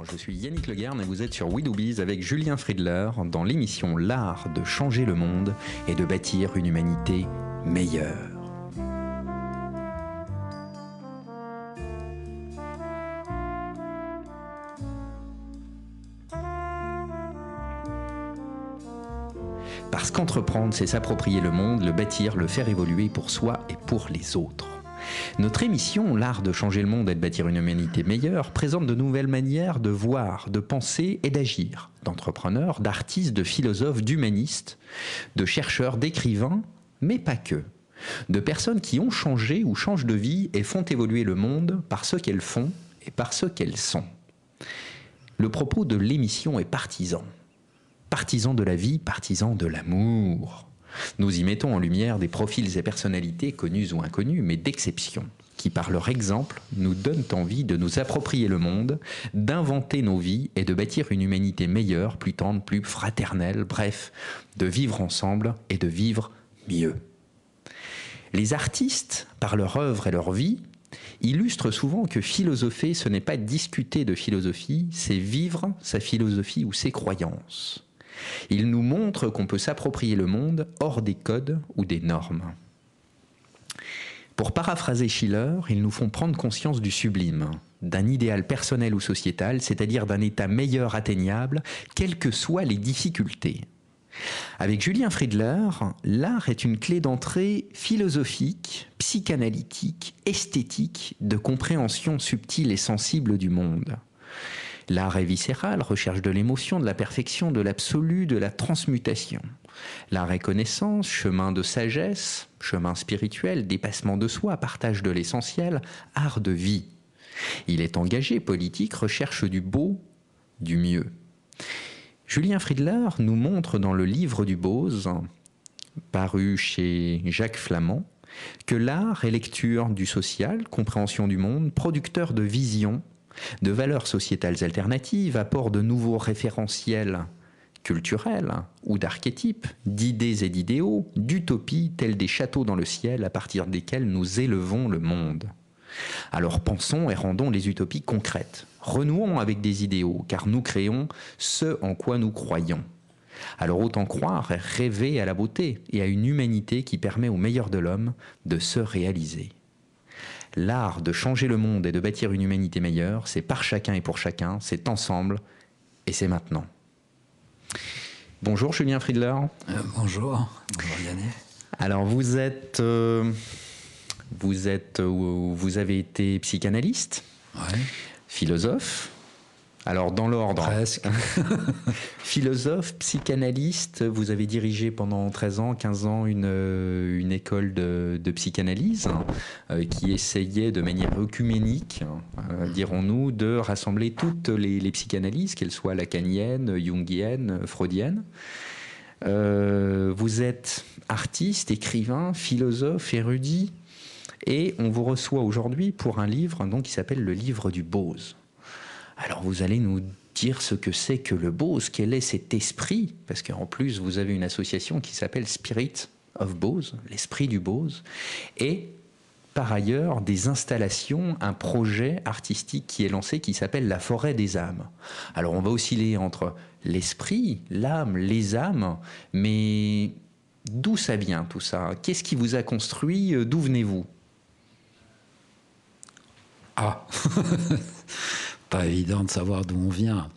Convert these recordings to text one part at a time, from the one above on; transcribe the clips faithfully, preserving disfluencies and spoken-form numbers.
je suis Yannick Leguerne et vous êtes sur We Do Biz avec Julien Friedler dans l'émission L'art de changer le monde et de bâtir une humanité meilleure. Parce qu'entreprendre, c'est s'approprier le monde, le bâtir, le faire évoluer pour soi et pour les autres. Notre émission, L'art de changer le monde et de bâtir une humanité meilleure, présente de nouvelles manières de voir, de penser et d'agir, d'entrepreneurs, d'artistes, de philosophes, d'humanistes, de chercheurs, d'écrivains, mais pas que. De personnes qui ont changé ou changent de vie et font évoluer le monde par ce qu'elles font et par ce qu'elles sont. Le propos de l'émission est partisan. Partisan de la vie, partisan de l'amour. Nous y mettons en lumière des profils et personnalités connus ou inconnus, mais d'exception, qui par leur exemple nous donnent envie de nous approprier le monde, d'inventer nos vies et de bâtir une humanité meilleure, plus tendre, plus fraternelle, bref, de vivre ensemble et de vivre mieux. Les artistes, par leur œuvre et leur vie, illustrent souvent que philosopher, ce n'est pas discuter de philosophie, c'est vivre sa philosophie ou ses croyances. Ils nous montrent qu'on peut s'approprier le monde hors des codes ou des normes. Pour paraphraser Schiller, ils nous font prendre conscience du sublime, d'un idéal personnel ou sociétal, c'est-à-dire d'un état meilleur atteignable, quelles que soient les difficultés. Avec Julien Friedler, l'art est une clé d'entrée philosophique, psychanalytique, esthétique, de compréhension subtile et sensible du monde. L'art est viscéral, recherche de l'émotion, de la perfection, de l'absolu, de la transmutation. L'art est connaissance, chemin de sagesse, chemin spirituel, dépassement de soi, partage de l'essentiel, art de vie. Il est engagé, politique, recherche du beau, du mieux. Julien Friedler nous montre dans le livre du Bose, paru chez Jacques Flamand, que l'art est lecture du social, compréhension du monde, producteur de visions, de valeurs sociétales alternatives, apport de nouveaux référentiels culturels ou d'archétypes, d'idées et d'idéaux, d'utopies tels des châteaux dans le ciel à partir desquels nous élevons le monde. Alors pensons et rendons les utopies concrètes. Renouons avec des idéaux, car nous créons ce en quoi nous croyons. Alors autant croire et rêver à la beauté et à une humanité qui permet au meilleur de l'homme de se réaliser. L'art de changer le monde et de bâtir une humanité meilleure, c'est par chacun et pour chacun, c'est ensemble et c'est maintenant. Bonjour Julien Friedler. Euh, bonjour, bonjour Yannick. Alors vous êtes, euh, vous êtes, euh, vous avez été psychanalyste, ouais. Philosophe. Alors dans l'ordre, presque. Philosophe, psychanalyste, vous avez dirigé pendant treize ans, quinze ans une, une école de, de psychanalyse euh, qui essayait de manière œcuménique, euh, dirons-nous, de rassembler toutes les, les psychanalyses, qu'elles soient lacaniennes, jungiennes, freudiennes. Euh, vous êtes artiste, écrivain, philosophe, érudit, et on vous reçoit aujourd'hui pour un livre donc, qui s'appelle le livre du Bose. Alors vous allez nous dire ce que c'est que le Bose, quel est cet esprit, parce qu'en plus vous avez une association qui s'appelle Spirit of Bose, l'esprit du Bose, et par ailleurs des installations, un projet artistique qui est lancé qui s'appelle la forêt des âmes. Alors on va osciller entre l'esprit, l'âme, les âmes, mais d'où ça vient tout ça? Qu'est-ce qui vous a construit? D'où venez-vous? Ah Pas évident de savoir d'où on vient.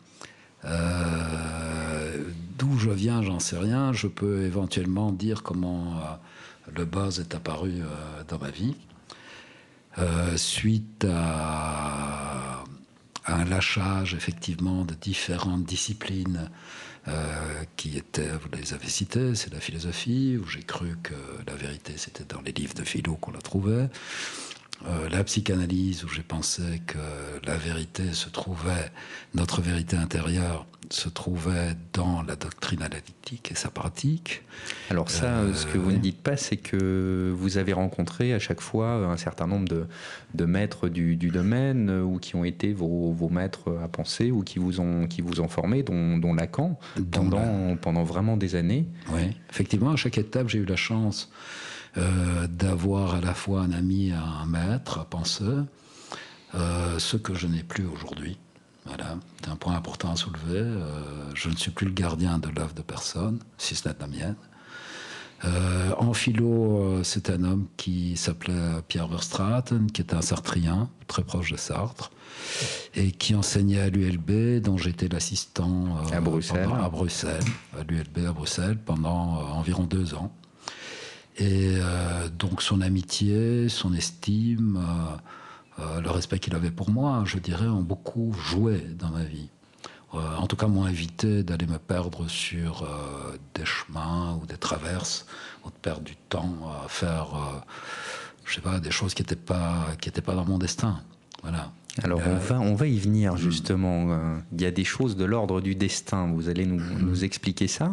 Euh, d'où je viens, j'en sais rien. Je peux éventuellement dire comment euh, le Bose est apparu euh, dans ma vie. Euh, suite à, à un lâchage, effectivement, de différentes disciplines euh, qui étaient, vous les avez citées, c'est la philosophie, où j'ai cru que la vérité, c'était dans les livres de philo qu'on la trouvait. Euh, la psychanalyse, où j'ai pensé que la vérité se trouvait, notre vérité intérieure se trouvait dans la doctrine analytique et sa pratique. Alors ça, euh, ce que vous oui. ne dites pas, c'est que vous avez rencontré à chaque fois un certain nombre de, de maîtres du, du domaine, ou qui ont été vos, vos maîtres à penser, ou qui vous ont, qui vous ont formé, dont, dont Lacan, pendant, la... pendant vraiment des années. Oui, effectivement, à chaque étape, j'ai eu la chance Euh, d'avoir à la fois un ami et un maître, un penseur, euh, ce que je n'ai plus aujourd'hui. Voilà, c'est un point important à soulever. Euh, je ne suis plus le gardien de l'œuvre de personne, si ce n'est de la mienne. Euh, en philo, euh, c'est un homme qui s'appelait Pierre Verstraeten, qui était un Sartrien, très proche de Sartre, et qui enseignait à l'U L B, dont j'étais l'assistant euh, à Bruxelles, pendant, à Bruxelles, à l'U L B à Bruxelles, pendant euh, environ deux ans. Et euh, donc son amitié, son estime, euh, euh, le respect qu'il avait pour moi, je dirais, ont beaucoup joué dans ma vie. Euh, en tout cas, m'ont invité d'aller me perdre sur euh, des chemins ou des traverses, ou de perdre du temps à faire, euh, je sais pas, des choses qui n'étaient pas, qui étaient pas dans mon destin. Voilà. Alors euh, on va, on va y venir justement. Il y a des choses de l'ordre du destin. Vous allez nous, nous expliquer ça.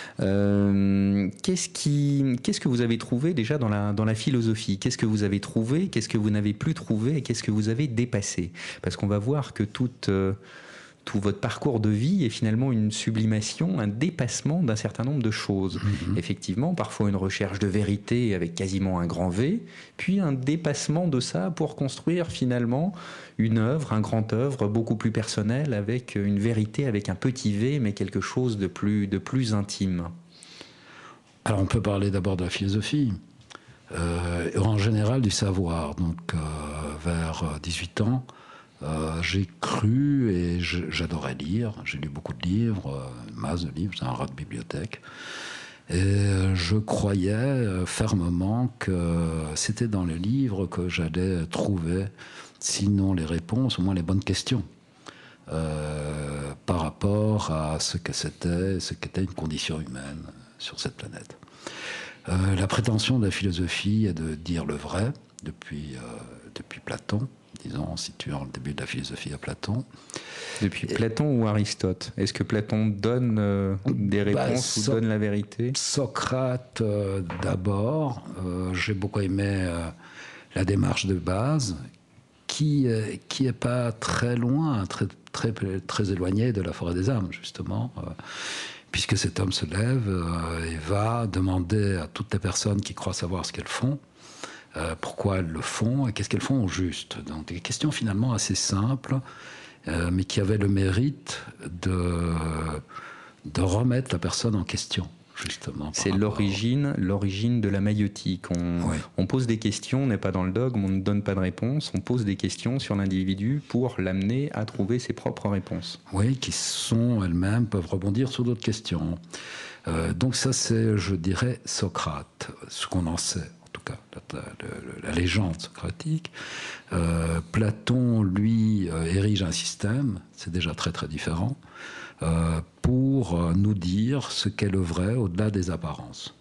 Euh, qu'est-ce qui, qu'est-ce que vous avez trouvé déjà dans la, dans la philosophie? Qu'est-ce que vous avez trouvé? Qu'est-ce que vous n'avez plus trouvé? Et qu'est-ce que vous avez dépassé? Parce qu'on va voir que toute... Euh, tout votre parcours de vie est finalement une sublimation, un dépassement d'un certain nombre de choses. Mmh. Effectivement, parfois une recherche de vérité avec quasiment un grand V, puis un dépassement de ça pour construire finalement une œuvre, un grand œuvre beaucoup plus personnel avec une vérité avec un petit V, mais quelque chose de plus, de plus intime. Alors on peut parler d'abord de la philosophie, euh, en général du savoir. Donc euh, vers dix-huit ans, Euh, j'ai cru et j'adorais lire. J'ai lu beaucoup de livres, euh, une masse de livres, c'est un rat de bibliothèque. Et je croyais euh, fermement que c'était dans les livres que j'allais trouver, sinon les réponses, au moins les bonnes questions, euh, par rapport à ce que c'était, ce qu'était une condition humaine sur cette planète. Euh, la prétention de la philosophie est de dire le vrai, depuis, euh, depuis Platon. Disons, situant le début de la philosophie à Platon. Depuis Et Platon ou Aristote? Est-ce que Platon donne euh, des réponses bah, so- ou donne la vérité? Socrate euh, d'abord. Euh, j'ai beaucoup aimé euh, la démarche de base, qui euh, qui est pas très loin, très très très éloignée de la forêt des âmes justement, euh, puisque cet homme se lève euh, et va demander à toutes les personnes qui croient savoir ce qu'elles font. Euh, pourquoi elles le font et qu'est-ce qu'elles font au juste. Donc des questions finalement assez simples, euh, mais qui avaient le mérite de, de remettre la personne en question, justement. C'est l'origine, l'origine de la maïeutique. On, oui. on pose des questions, on n'est pas dans le dogme, on ne donne pas de réponse, on pose des questions sur l'individu pour l'amener à trouver ses propres réponses. Oui, qui sont elles-mêmes, peuvent rebondir sur d'autres questions. Euh, donc ça, c'est, je dirais, Socrate, ce qu'on en sait. En tout cas, la, la, la légende socratique. Euh, Platon, lui, euh, érige un système, c'est déjà très très différent, euh, pour euh, nous dire ce qu'est le vrai au-delà des apparences.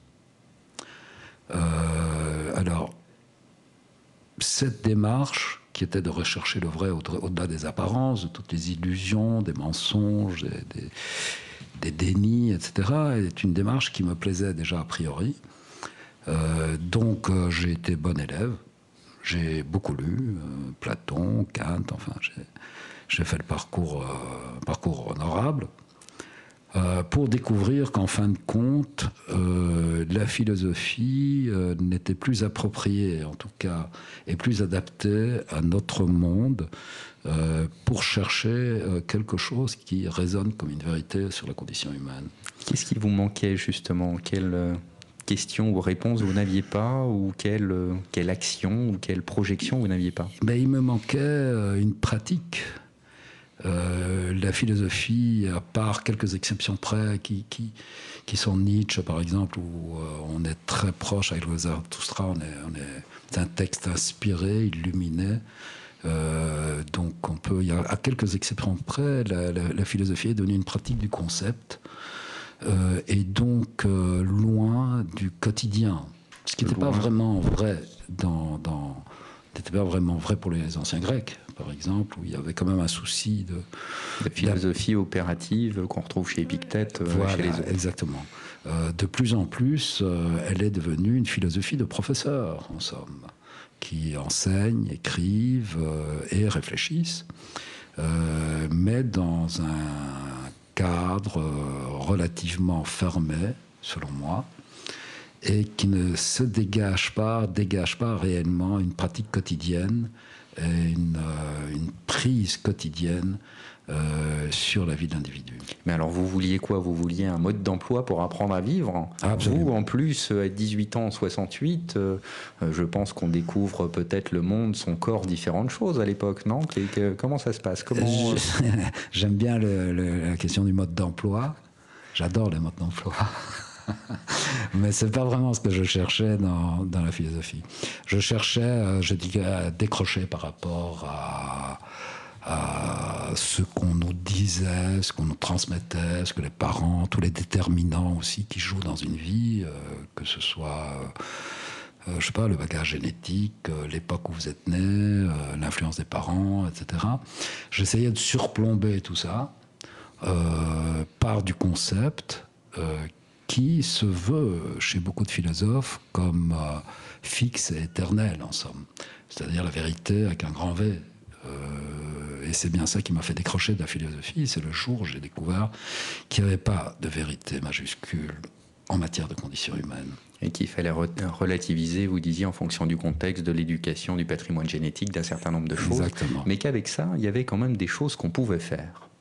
Euh, alors, cette démarche, qui était de rechercher le vrai au-delà des apparences, de toutes les illusions, des mensonges, des, des, des dénis, et cetera, est une démarche qui me plaisait déjà a priori. Euh, donc euh, j'ai été bon élève, j'ai beaucoup lu, euh, Platon, Kant, enfin j'ai, j'ai fait le parcours, euh, parcours honorable, euh, pour découvrir qu'en fin de compte, euh, la philosophie euh, n'était plus appropriée, en tout cas, et plus adaptée à notre monde, euh, pour chercher euh, quelque chose qui résonne comme une vérité sur la condition humaine. Qu'est-ce qui vous manquait justement? Quelle euh... questions ou réponses vous n'aviez pas, ou quelle, quelle action ou quelle projection vous n'aviez pas? Ben, il me manquait une pratique. Euh, la philosophie, à part quelques exceptions près, qui, qui, qui sont Nietzsche par exemple, où euh, on est très proche avec le Zarathustra, on est, on est, c'est un texte inspiré, illuminé. Euh, donc on peut, il y a, à quelques exceptions près, la, la, la philosophie est devenue une pratique du concept. Euh, et donc euh, loin du quotidien, ce qui n'était pas vraiment vrai dans, dans n'était pas vraiment vrai pour les anciens Grecs, par exemple, où il y avait quand même un souci de la philosophie opérative qu'on retrouve chez Épictète, euh, voilà, chez les autres. Exactement. Euh, de plus en plus, euh, elle est devenue une philosophie de professeurs, en somme, qui enseignent, écrivent euh, et réfléchissent, euh, mais dans un cadre relativement fermé, selon moi, et qui ne se dégage pas, dégage pas réellement une pratique quotidienne, et une, euh, une prise quotidienne euh, sur la vie de l'individu. Mais alors vous vouliez quoi? Vous vouliez un mode d'emploi pour apprendre à vivre? Absolument. Vous, en plus, à dix-huit ans en soixante-huit, euh, je pense qu'on découvre peut-être le monde, son corps, différentes choses à l'époque, non? que, que, Comment ça se passe? Comment... J'aime bien le, le, la question du mode d'emploi. J'adore les modes d'emploi. Mais c'est pas vraiment ce que je cherchais dans, dans la philosophie. Je cherchais, euh, je dis, à décrocher par rapport à, à ce qu'on nous disait, ce qu'on nous transmettait, ce que les parents, tous les déterminants aussi qui jouent dans une vie, euh, que ce soit, euh, je sais pas, le bagage génétique, euh, l'époque où vous êtes né, euh, l'influence des parents, et cetera. J'essayais de surplomber tout ça euh, par du concept euh, qui se veut, chez beaucoup de philosophes, comme euh, fixe et éternel, en somme. C'est-à-dire la vérité avec un grand V. Euh, et c'est bien ça qui m'a fait décrocher de la philosophie. C'est le jour où j'ai découvert qu'il n'y avait pas de vérité majuscule en matière de conditions humaines. Et qu'il fallait relativiser, vous disiez, en fonction du contexte, de l'éducation, du patrimoine génétique, d'un certain nombre de choses. Exactement. Mais qu'avec ça, il y avait quand même des choses qu'on pouvait faire.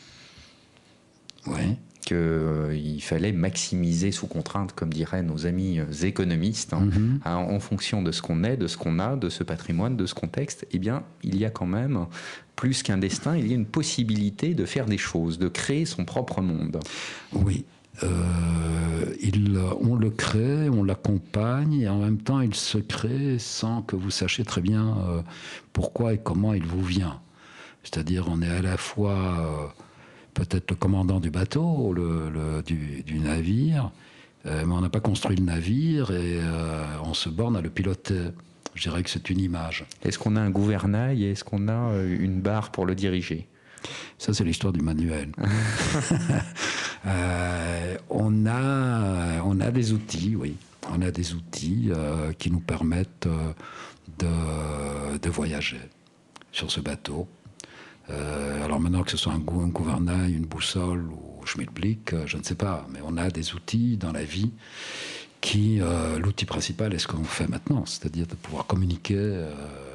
Oui. Qu'il euh, fallait maximiser sous contrainte, comme diraient nos amis économistes, hein, mm-hmm. hein, en fonction de ce qu'on est, de ce qu'on a, de ce patrimoine, de ce contexte. Eh bien, il y a quand même, plus qu'un destin, il y a une possibilité de faire des choses, de créer son propre monde. Oui. Euh, il, on le crée, on l'accompagne, et en même temps, il se crée sans que vous sachiez très bien euh, pourquoi et comment il vous vient. C'est-à-dire, on est à la fois... Euh, peut-être le commandant du bateau, le, le, du, du navire, euh, mais on n'a pas construit le navire et euh, on se borne à le piloter. Je dirais que c'est une image. Est-ce qu'on a un gouvernail et est-ce qu'on a une barre pour le diriger? Ça, c'est l'histoire du manuel. euh, on, a, on a des outils, oui. On a des outils euh, qui nous permettent euh, de, de voyager sur ce bateau. Euh, alors maintenant que ce soit un, gou un gouvernail, une boussole ou schmilblick, euh, je ne sais pas, mais on a des outils dans la vie qui, euh, l'outil principal est ce qu'on fait maintenant, c'est-à-dire de pouvoir communiquer euh,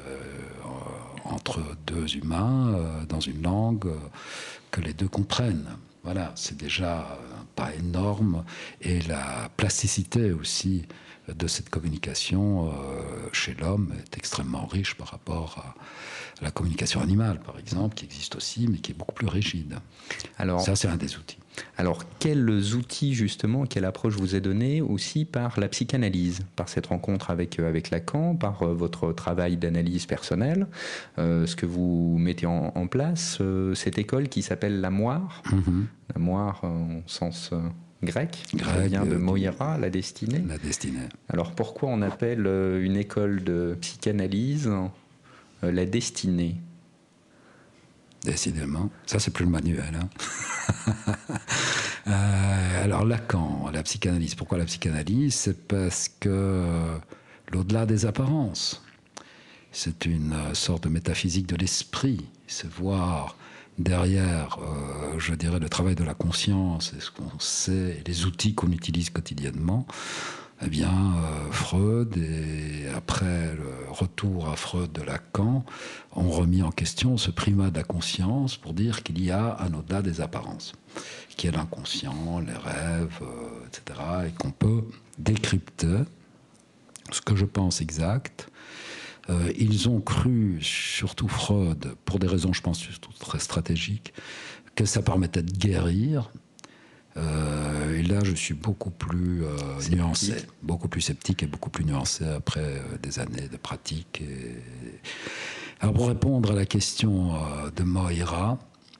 entre deux humains euh, dans une langue euh, que les deux comprennent. Voilà, c'est déjà un pas énorme, et la plasticité aussi de cette communication euh, chez l'homme est extrêmement riche par rapport à la communication animale, par exemple, qui existe aussi, mais qui est beaucoup plus rigide. Alors, ça, c'est un des outils. Alors, quels outils, justement, quelle approche vous est donnée aussi par la psychanalyse, par cette rencontre avec, avec Lacan, par euh, votre travail d'analyse personnelle, euh, ce que vous mettez en, en place, euh, cette école qui s'appelle la Moire, mm-hmm. la Moire euh, en sens... Euh, grec, grec, qui vient de Moira, la destinée. La destinée. Alors pourquoi on appelle une école de psychanalyse euh, la destinée? Décidément, ça c'est plus le manuel. Hein. euh, alors Lacan, la psychanalyse. Pourquoi la psychanalyse? C'est parce que euh, l'au-delà des apparences, c'est une sorte de métaphysique de l'esprit. C'est voir derrière, euh, je dirais, le travail de la conscience et ce qu'on sait, et les outils qu'on utilise quotidiennement, eh bien, euh, Freud, et après le retour à Freud de Lacan, ont remis en question ce primat de la conscience pour dire qu'il y a un au-delà des apparences, qui est l'inconscient, les rêves, euh, et cetera, et qu'on peut décrypter, ce que je pense exact. Euh, ils ont cru, surtout Freud, pour des raisons, je pense, surtout très stratégiques, que ça permettait de guérir. Euh, et là, je suis beaucoup plus euh, nuancé, beaucoup plus sceptique et beaucoup plus nuancé après euh, des années de pratique. Et... Alors, pour répondre à la question euh, de Moira,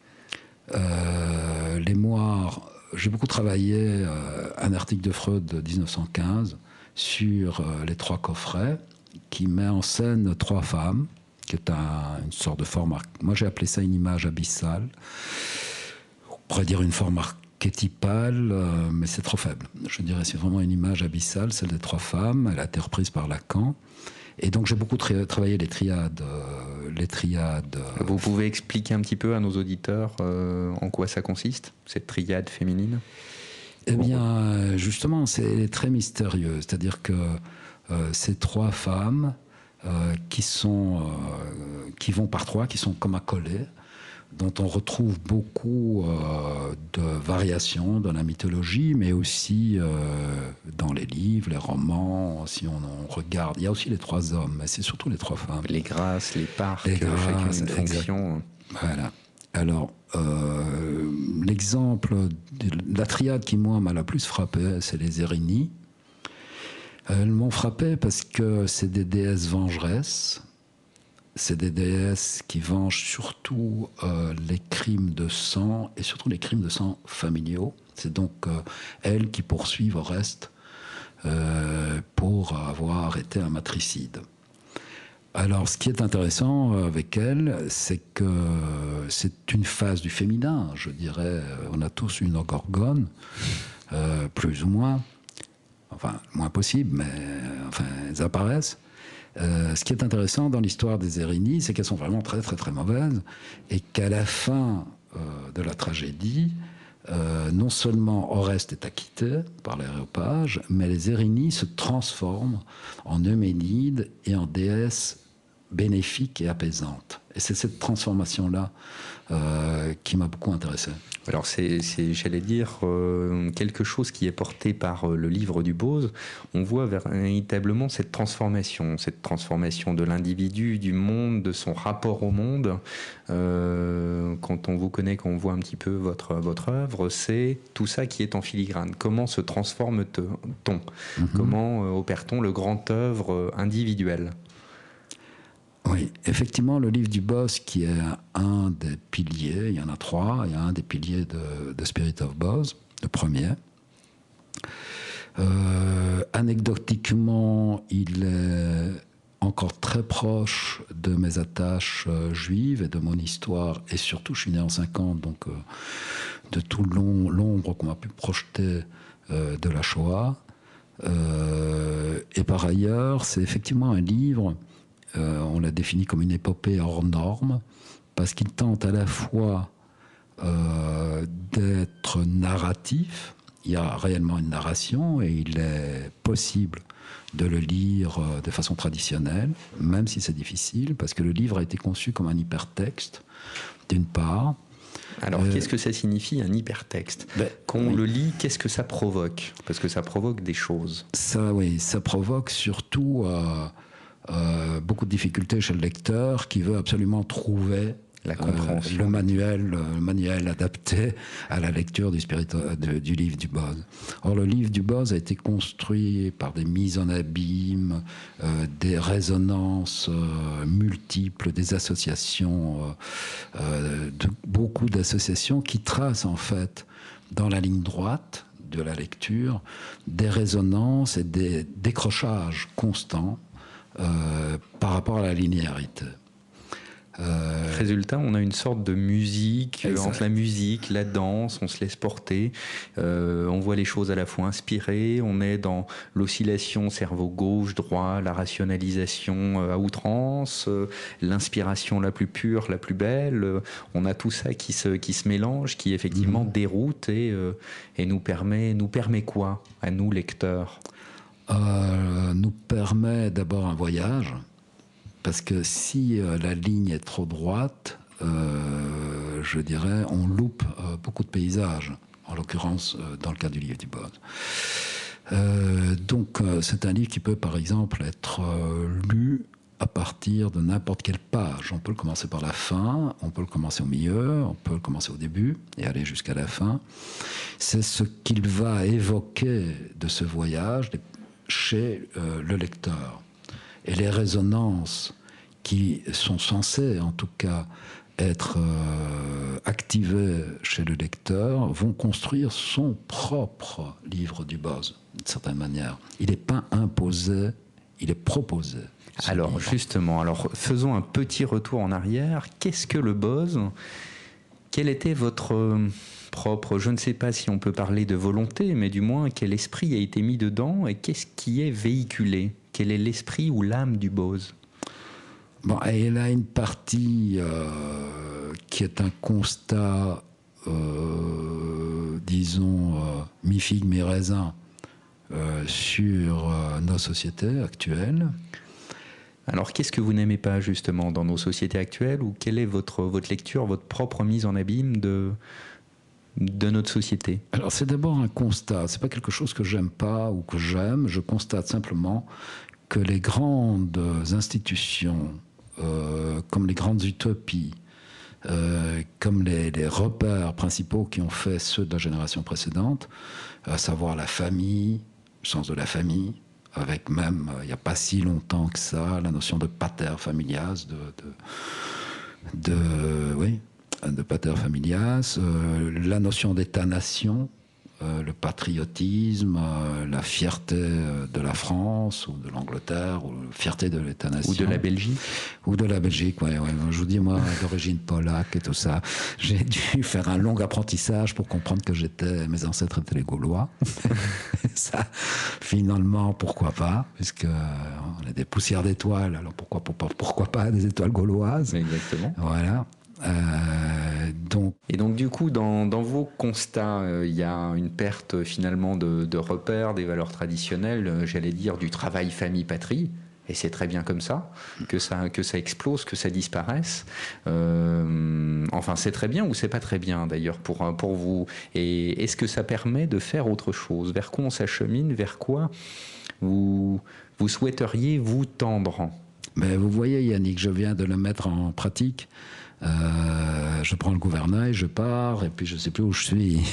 euh, les moires, j'ai beaucoup travaillé euh, un article de Freud de dix-neuf cent quinze sur euh, les trois coffrets, qui met en scène trois femmes, qui est un, une sorte de forme... Moi, j'ai appelé ça une image abyssale. On pourrait dire une forme archétypale, euh, mais c'est trop faible. Je dirais c'est vraiment une image abyssale, celle des trois femmes. Elle a été reprise par Lacan. Et donc, j'ai beaucoup tra travaillé les triades. Euh, les triades euh, Vous pouvez expliquer un petit peu à nos auditeurs euh, en quoi ça consiste, cette triade féminine? Eh bien, justement, c'est très mystérieux. C'est-à-dire que Euh, ces trois femmes euh, qui, sont, euh, qui vont par trois, qui sont comme accolées, dont on retrouve beaucoup euh, de variations dans la mythologie, mais aussi euh, dans les livres, les romans, si on, on regarde. Il y a aussi les trois hommes, mais c'est surtout les trois femmes. Les grâces, les parcs, les grâces, chacune une fonction. Voilà. Alors, euh, l'exemple de la triade qui, moi, m'a la plus frappé, c'est les Érénies. Elles m'ont frappé parce que c'est des déesses vengeresses. C'est des déesses qui vengent surtout euh, les crimes de sang et surtout les crimes de sang familiaux. C'est donc euh, elles qui poursuivent au reste euh, pour avoir été un matricide. Alors, ce qui est intéressant avec elles, c'est que c'est une phase du féminin. Je dirais, on a tous une gorgone, euh, plus ou moins. Enfin, moins possible, mais enfin, elles apparaissent. Euh, ce qui est intéressant dans l'histoire des Érénies, c'est qu'elles sont vraiment très très très mauvaises et qu'à la fin euh, de la tragédie, euh, non seulement Oreste est acquitté par l'Aréopage, mais les Érénies se transforment en Euménides et en déesses bénéfiques et apaisantes. Et c'est cette transformation-là euh, qui m'a beaucoup intéressé. Alors c'est, c'est j'allais dire, euh, quelque chose qui est porté par euh, le livre du Boz. On voit véritablement cette transformation, cette transformation de l'individu, du monde, de son rapport au monde. Euh, quand on vous connaît, quand on voit un petit peu votre, votre œuvre, c'est tout ça qui est en filigrane. Comment se transforme-t-on ? Mm-hmm. Comment euh, opère-t-on le grand œuvre individuel ? Oui, effectivement, le livre du Boz, qui est un des piliers, il y en a trois, il y a un des piliers de, de Spirit of Boz, le premier. Euh, anecdotiquement, il est encore très proche de mes attaches euh, juives et de mon histoire, et surtout, je suis né en cinquante, donc euh, de tout long, l'ombre qu'on m'a pu projeter euh, de la Shoah. Euh, et par ailleurs, c'est effectivement un livre... Euh, on l'a défini comme une épopée hors norme, parce qu'il tente à la fois euh, d'être narratif, il y a réellement une narration, et il est possible de le lire euh, de façon traditionnelle, même si c'est difficile, parce que le livre a été conçu comme un hypertexte, d'une part. Alors, euh, qu'est-ce que ça signifie, un hypertexte ? ben, Quand on oui. le lit, qu'est-ce que ça provoque ? Parce que ça provoque des choses. Ça, oui, ça provoque surtout... Euh, Euh, beaucoup de difficultés chez le lecteur qui veut absolument trouver la compréhension. Euh, le manuel, le manuel adapté à la lecture du, spirit, de, du livre du Boz. Or, le livre du Boz a été construit par des mises en abîme, euh, des résonances euh, multiples, des associations, euh, euh, de, beaucoup d'associations qui tracent en fait dans la ligne droite de la lecture des résonances et des décrochages constants Euh, par rapport à la linéarité. Euh... Résultat, on a une sorte de musique, exact. Entre la musique, la danse, on se laisse porter, euh, on voit les choses à la fois inspirées, on est dans l'oscillation cerveau gauche-droit, la rationalisation à outrance, euh, l'inspiration la plus pure, la plus belle, euh, on a tout ça qui se, qui se mélange, qui effectivement mmh. déroute et, euh, et nous permet, nous permet quoi à nous, lecteurs ? Euh, nous permet d'abord un voyage, parce que si euh, la ligne est trop droite, euh, je dirais, on loupe euh, beaucoup de paysages, en l'occurrence euh, dans le cas du livre du Boz. Euh, donc euh, c'est un livre qui peut par exemple être euh, lu à partir de n'importe quelle page. On peut le commencer par la fin, on peut le commencer au milieu, on peut le commencer au début et aller jusqu'à la fin. C'est ce qu'il va évoquer de ce voyage, des chez euh, le lecteur. Et les résonances qui sont censées, en tout cas, être euh, activées chez le lecteur vont construire son propre livre du Boz, d'une certaine manière. Il n'est pas imposé, il est proposé. Alors, livre. justement, alors, faisons un petit retour en arrière. Qu'est-ce que le Boz ? Quel était votre... Euh... propre, je ne sais pas si on peut parler de volonté, mais du moins quel esprit a été mis dedans et qu'est-ce qui est véhiculé ? Quel est l'esprit ou l'âme du Boz ? Bon, elle a une partie euh, qui est un constat, euh, disons, euh, mi-figue, mi-raisin, euh, sur euh, nos sociétés actuelles. Alors, qu'est-ce que vous n'aimez pas justement dans nos sociétés actuelles, ou quelle est votre, votre lecture, votre propre mise en abîme de, de notre société? Alors, c'est d'abord un constat. C'est pas quelque chose que j'aime pas ou que j'aime. Je constate simplement que les grandes institutions, euh, comme les grandes utopies, euh, comme les, les repères principaux qui ont fait ceux de la génération précédente, à savoir la famille, le sens de la famille, avec même, il n'y a pas si longtemps que ça, la notion de pater familias, de, de, de, oui, de pater familias, euh, la notion d'État-nation, euh, le patriotisme, euh, la fierté de la France ou de l'Angleterre, ou la fierté de l'État-nation. Ou de la Belgique. Ou de la Belgique, oui. Ouais. Je vous dis, moi, d'origine polaque et tout ça, j'ai dû faire un long apprentissage pour comprendre que j'étais, mes ancêtres étaient les Gaulois. Ça, finalement, pourquoi pas, puisque on a des poussières d'étoiles, alors pourquoi, pourquoi, pourquoi pas des étoiles gauloises? Exactement. Voilà. Euh, donc... Et donc du coup, dans, dans vos constats, il euh, y a une perte finalement de, de repères, des valeurs traditionnelles, euh, j'allais dire du travail famille-patrie, et c'est très bien comme ça, que ça, que ça explose, que ça disparaisse. Euh, enfin, c'est très bien ou c'est pas très bien d'ailleurs pour, pour vous? Et est-ce que ça permet de faire autre chose? Vers quoi on s'achemine? Vers quoi vous, vous souhaiteriez vous tendre? Mais vous voyez, Yannick, je viens de le mettre en pratique. Euh, je prends le gouvernail, je pars, et puis je ne sais plus où je suis.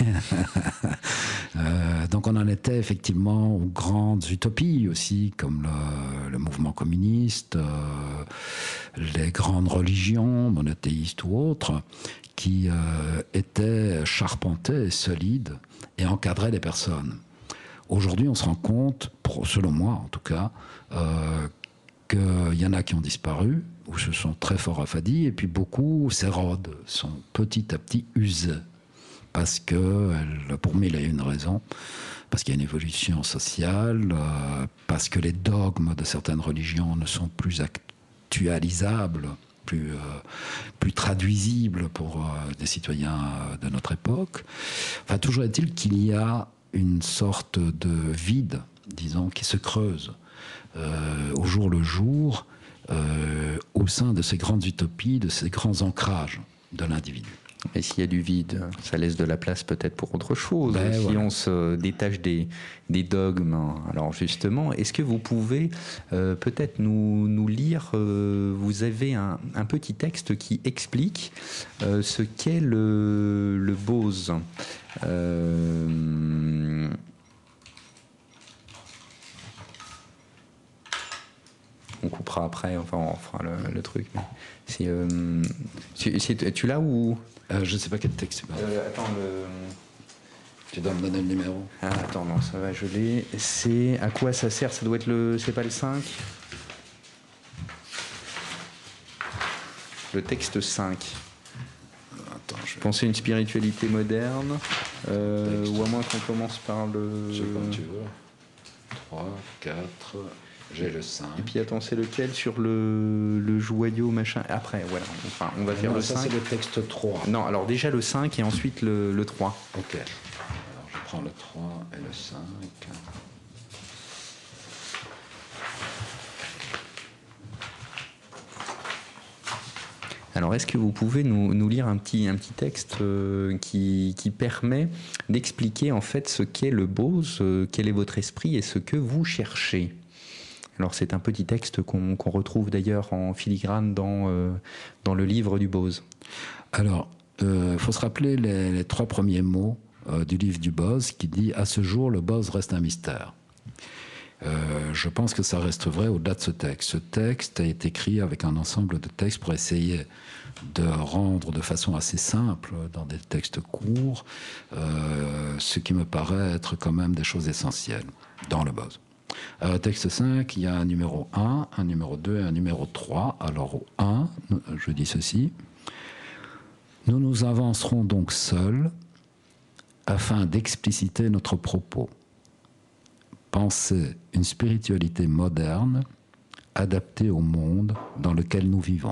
euh, donc on en était effectivement aux grandes utopies aussi, comme le, le mouvement communiste, euh, les grandes religions, monothéistes ou autres, qui euh, étaient charpentées et solides et encadraient les personnes. Aujourd'hui, on se rend compte, pour, selon moi en tout cas, euh, qu'il y en a qui ont disparu, ou se sont très fort affadis, et puis beaucoup s'érodent, sont petit à petit usés. Parce que, pour mille et une raisons, parce qu'il y a une évolution sociale, euh, parce que les dogmes de certaines religions ne sont plus actualisables, plus, euh, plus traduisibles pour euh, des citoyens de notre époque. Enfin, toujours est-il qu'il y a une sorte de vide, disons, qui se creuse euh, au jour le jour, Euh, au sein de ces grandes utopies, de ces grands ancrages de l'individu. Et s'il y a du vide, ça laisse de la place peut-être pour autre chose. Ben, si voilà. on se détache des, des dogmes, alors justement, est-ce que vous pouvez euh, peut-être nous, nous lire, euh, vous avez un, un petit texte qui explique euh, ce qu'est le, le Bose. Euh, On coupera après, enfin on fera le, le truc. Mais c'est, euh, c'est, c'est, tu l'as ou euh, Je ne sais pas quel texte. euh, Attends, le... Tu dois me donner le numéro. Ah, attends, non, ça va, je l'ai. C'est à quoi ça sert? Ça doit être le. C'est pas le cinq? Le texte cinq. Attends, je Penser une spiritualité moderne, euh, ou à moins qu'on commence par le. Je sais comme tu veux. trois, quatre. J'ai le cinq. Et puis attends, c'est lequel sur le, le joyau machin? Après, voilà. Enfin, on va faire non, le ça, cinq. c'est le texte trois. Non, alors déjà le cinq et ensuite le, le trois. Ok. Alors je prends le trois et le cinq. Alors, est-ce que vous pouvez nous, nous lire un petit, un petit texte euh, qui, qui permet d'expliquer en fait ce qu'est le Bose, euh, quel est votre esprit et ce que vous cherchez? Alors, c'est un petit texte qu'on qu'on retrouve d'ailleurs en filigrane dans, euh, dans le livre du Bose. Alors, il euh, faut se rappeler les, les trois premiers mots euh, du livre du Bose qui dit « À ce jour, le Bose reste un mystère ». Euh, je pense que ça reste vrai au-delà de ce texte. Ce texte a été écrit avec un ensemble de textes pour essayer de rendre de façon assez simple, dans des textes courts, euh, ce qui me paraît être quand même des choses essentielles dans le Bose. Alors, texte cinq, il y a un numéro un, un numéro deux et un numéro trois. Alors au un, je dis ceci. Nous nous avancerons donc seuls afin d'expliciter notre propos. Penser une spiritualité moderne adaptée au monde dans lequel nous vivons.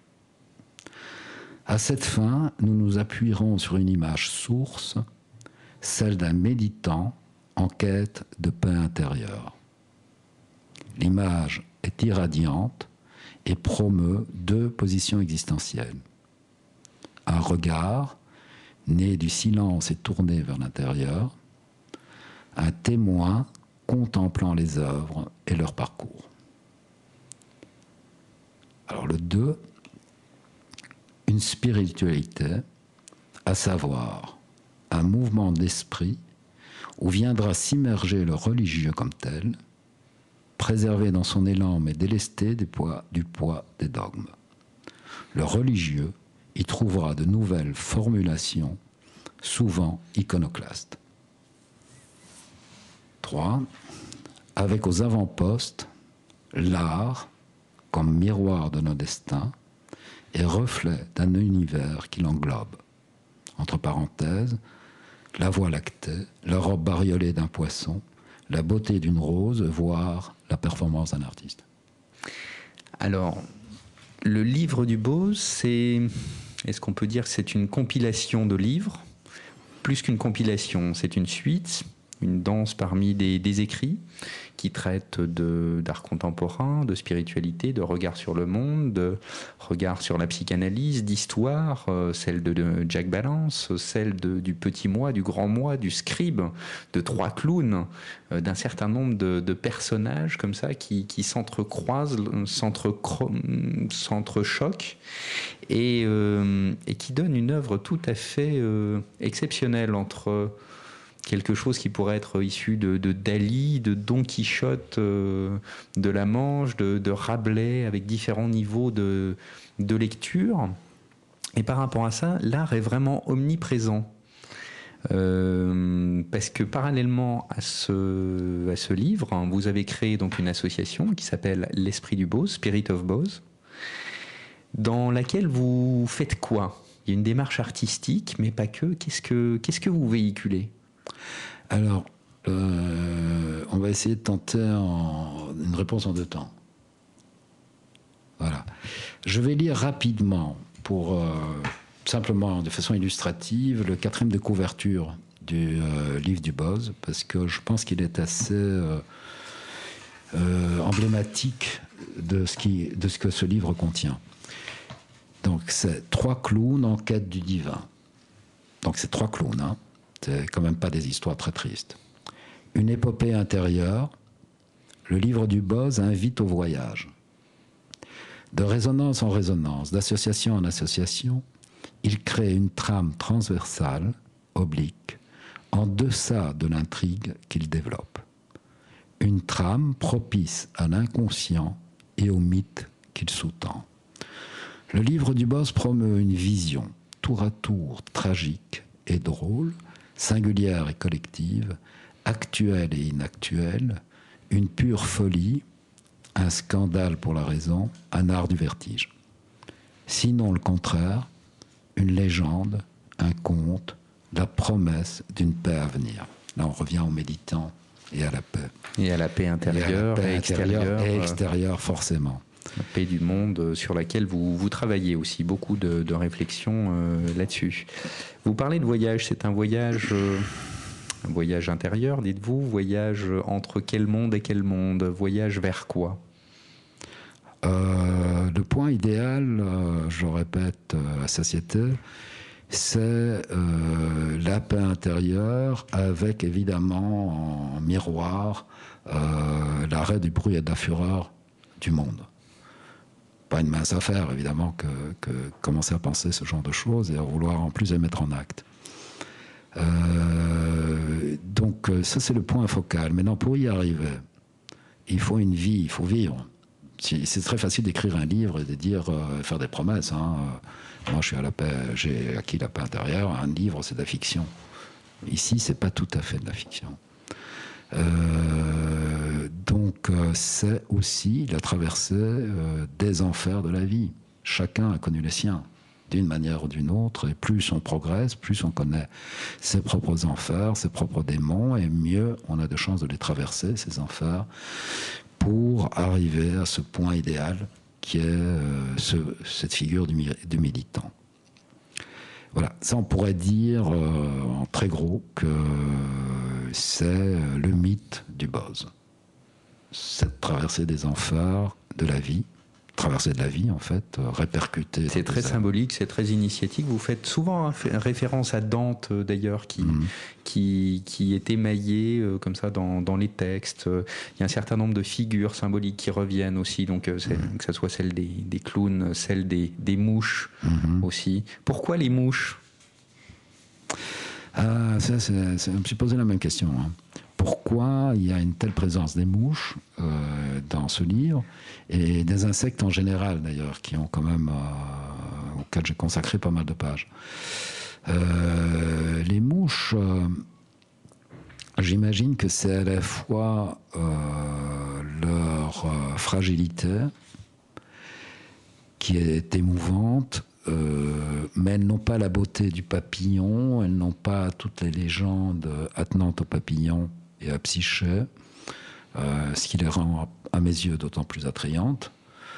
À cette fin, nous nous appuierons sur une image source, celle d'un méditant en quête de paix intérieure. L'image est irradiante et promeut deux positions existentielles. Un regard, né du silence et tourné vers l'intérieur, un témoin contemplant les œuvres et leur parcours. Alors le deux, une spiritualité, à savoir un mouvement d'esprit où viendra s'immerger le religieux comme tel, préservé dans son élan mais délesté du poids, du poids des dogmes. Le religieux y trouvera de nouvelles formulations, souvent iconoclastes. trois. Avec aux avant-postes l'art comme miroir de nos destins et reflet d'un univers qui l'englobe. Entre parenthèses, la voie lactée, la robe bariolée d'un poisson, la beauté d'une rose, voire la performance d'un artiste. Alors, le livre du Boz, c'est, est-ce qu'on peut dire que c'est une compilation de livres? Plus qu'une compilation, c'est une suite, une danse parmi des, des écrits qui traitent de, d'art contemporain, de spiritualité, de regard sur le monde, de regard sur la psychanalyse, d'histoire, euh, celle de, de Jack Palance, celle de, du petit moi, du grand moi, du scribe, de trois clowns, euh, d'un certain nombre de, de personnages comme ça qui, qui s'entrecroisent, s'entrecro- s'entrechoquent et, euh, et qui donnent une œuvre tout à fait euh, exceptionnelle entre quelque chose qui pourrait être issu de, de Dali, de Don Quichotte, euh, de la Manche, de, de Rabelais, avec différents niveaux de, de lecture. Et par rapport à ça, l'art est vraiment omniprésent. Euh, parce que parallèlement à ce, à ce livre, hein, vous avez créé donc une association qui s'appelle l'Esprit du Boz, Spirit of Boz, dans laquelle vous faites quoi? Il y a une démarche artistique, mais pas que. Qu'est-ce que, qu'est-ce que vous véhiculez? Alors, euh, on va essayer de tenter en, une réponse en deux temps. Voilà. Je vais lire rapidement, pour euh, simplement de façon illustrative, le quatrième de couverture du euh, livre du Boz, parce que je pense qu'il est assez euh, euh, emblématique de ce, qui, de ce que ce livre contient. Donc, c'est trois clowns en quête du divin. Donc, c'est trois clowns, hein. C'est quand même pas des histoires très tristes. Une épopée intérieure, le livre du Boz invite au voyage. De résonance en résonance, d'association en association, il crée une trame transversale, oblique, en deçà de l'intrigue qu'il développe. Une trame propice à l'inconscient et au mythe qu'il sous-tend. Le livre du Boz promeut une vision, tour à tour tragique et drôle, singulière et collective, actuelle et inactuelle, une pure folie, un scandale pour la raison, un art du vertige. Sinon le contraire, une légende, un conte, la promesse d'une paix à venir. Là, on revient aux méditants et à la paix. Et à la paix intérieure et, à la paix et extérieure. Intérieure et extérieure, forcément. La paix du monde sur laquelle vous, vous travaillez aussi, beaucoup de, de réflexions euh, là-dessus. Vous parlez de voyage, c'est un voyage, euh, un voyage intérieur, dites-vous, voyage entre quel monde et quel monde, voyage vers quoi? euh, Le point idéal, euh, je répète euh, à satiété, c'est euh, la paix intérieure avec évidemment en miroir euh, l'arrêt du bruit et de la fureur du monde. Pas une mince affaire, évidemment, que, que commencer à penser ce genre de choses et à vouloir en plus les mettre en acte. Euh, donc, ça, c'est le point focal. Maintenant, pour y arriver, il faut une vie, il faut vivre. C'est très facile d'écrire un livre et de dire, euh, faire des promesses. Hein. Moi, je suis à la paix, j'ai acquis la paix intérieure. Un livre, c'est de la fiction. Ici, c'est pas tout à fait de la fiction. Euh, donc euh, c'est aussi la traversée euh, des enfers de la vie. Chacun a connu les siens d'une manière ou d'une autre, et plus on progresse, plus on connaît ses propres enfers, ses propres démons, et mieux on a de chances de les traverser, ces enfers, pour arriver à ce point idéal qui est euh, ce, cette figure du, du militant. Voilà, ça on pourrait dire euh, en très gros que c'est le mythe du Boz. Cette traversée des enfers de la vie traversée de la vie, en fait, euh, répercutée. C'est très symbolique, c'est très initiatique. Vous faites souvent référence à Dante, euh, d'ailleurs, qui, mmh. qui, qui est émaillé euh, comme ça dans, dans les textes. Il y a un certain nombre de figures symboliques qui reviennent aussi, donc euh, mmh. que ce soit celle des, des clowns, celle des, des mouches mmh. aussi. Pourquoi les mouches ? Ah, ça, c'est, c'est, je me suis posé la même question. Hein. Pourquoi il y a une telle présence des mouches euh, dans ce livre et des insectes en général d'ailleurs qui ont quand même euh, auxquels j'ai consacré pas mal de pages. Euh, les mouches, euh, j'imagine que c'est à la fois euh, leur euh, fragilité qui est émouvante. Euh, mais elles n'ont pas la beauté du papillon, elles n'ont pas toutes les légendes attenantes au papillon et à Psyché, euh, ce qui les rend, à mes yeux, d'autant plus attrayantes.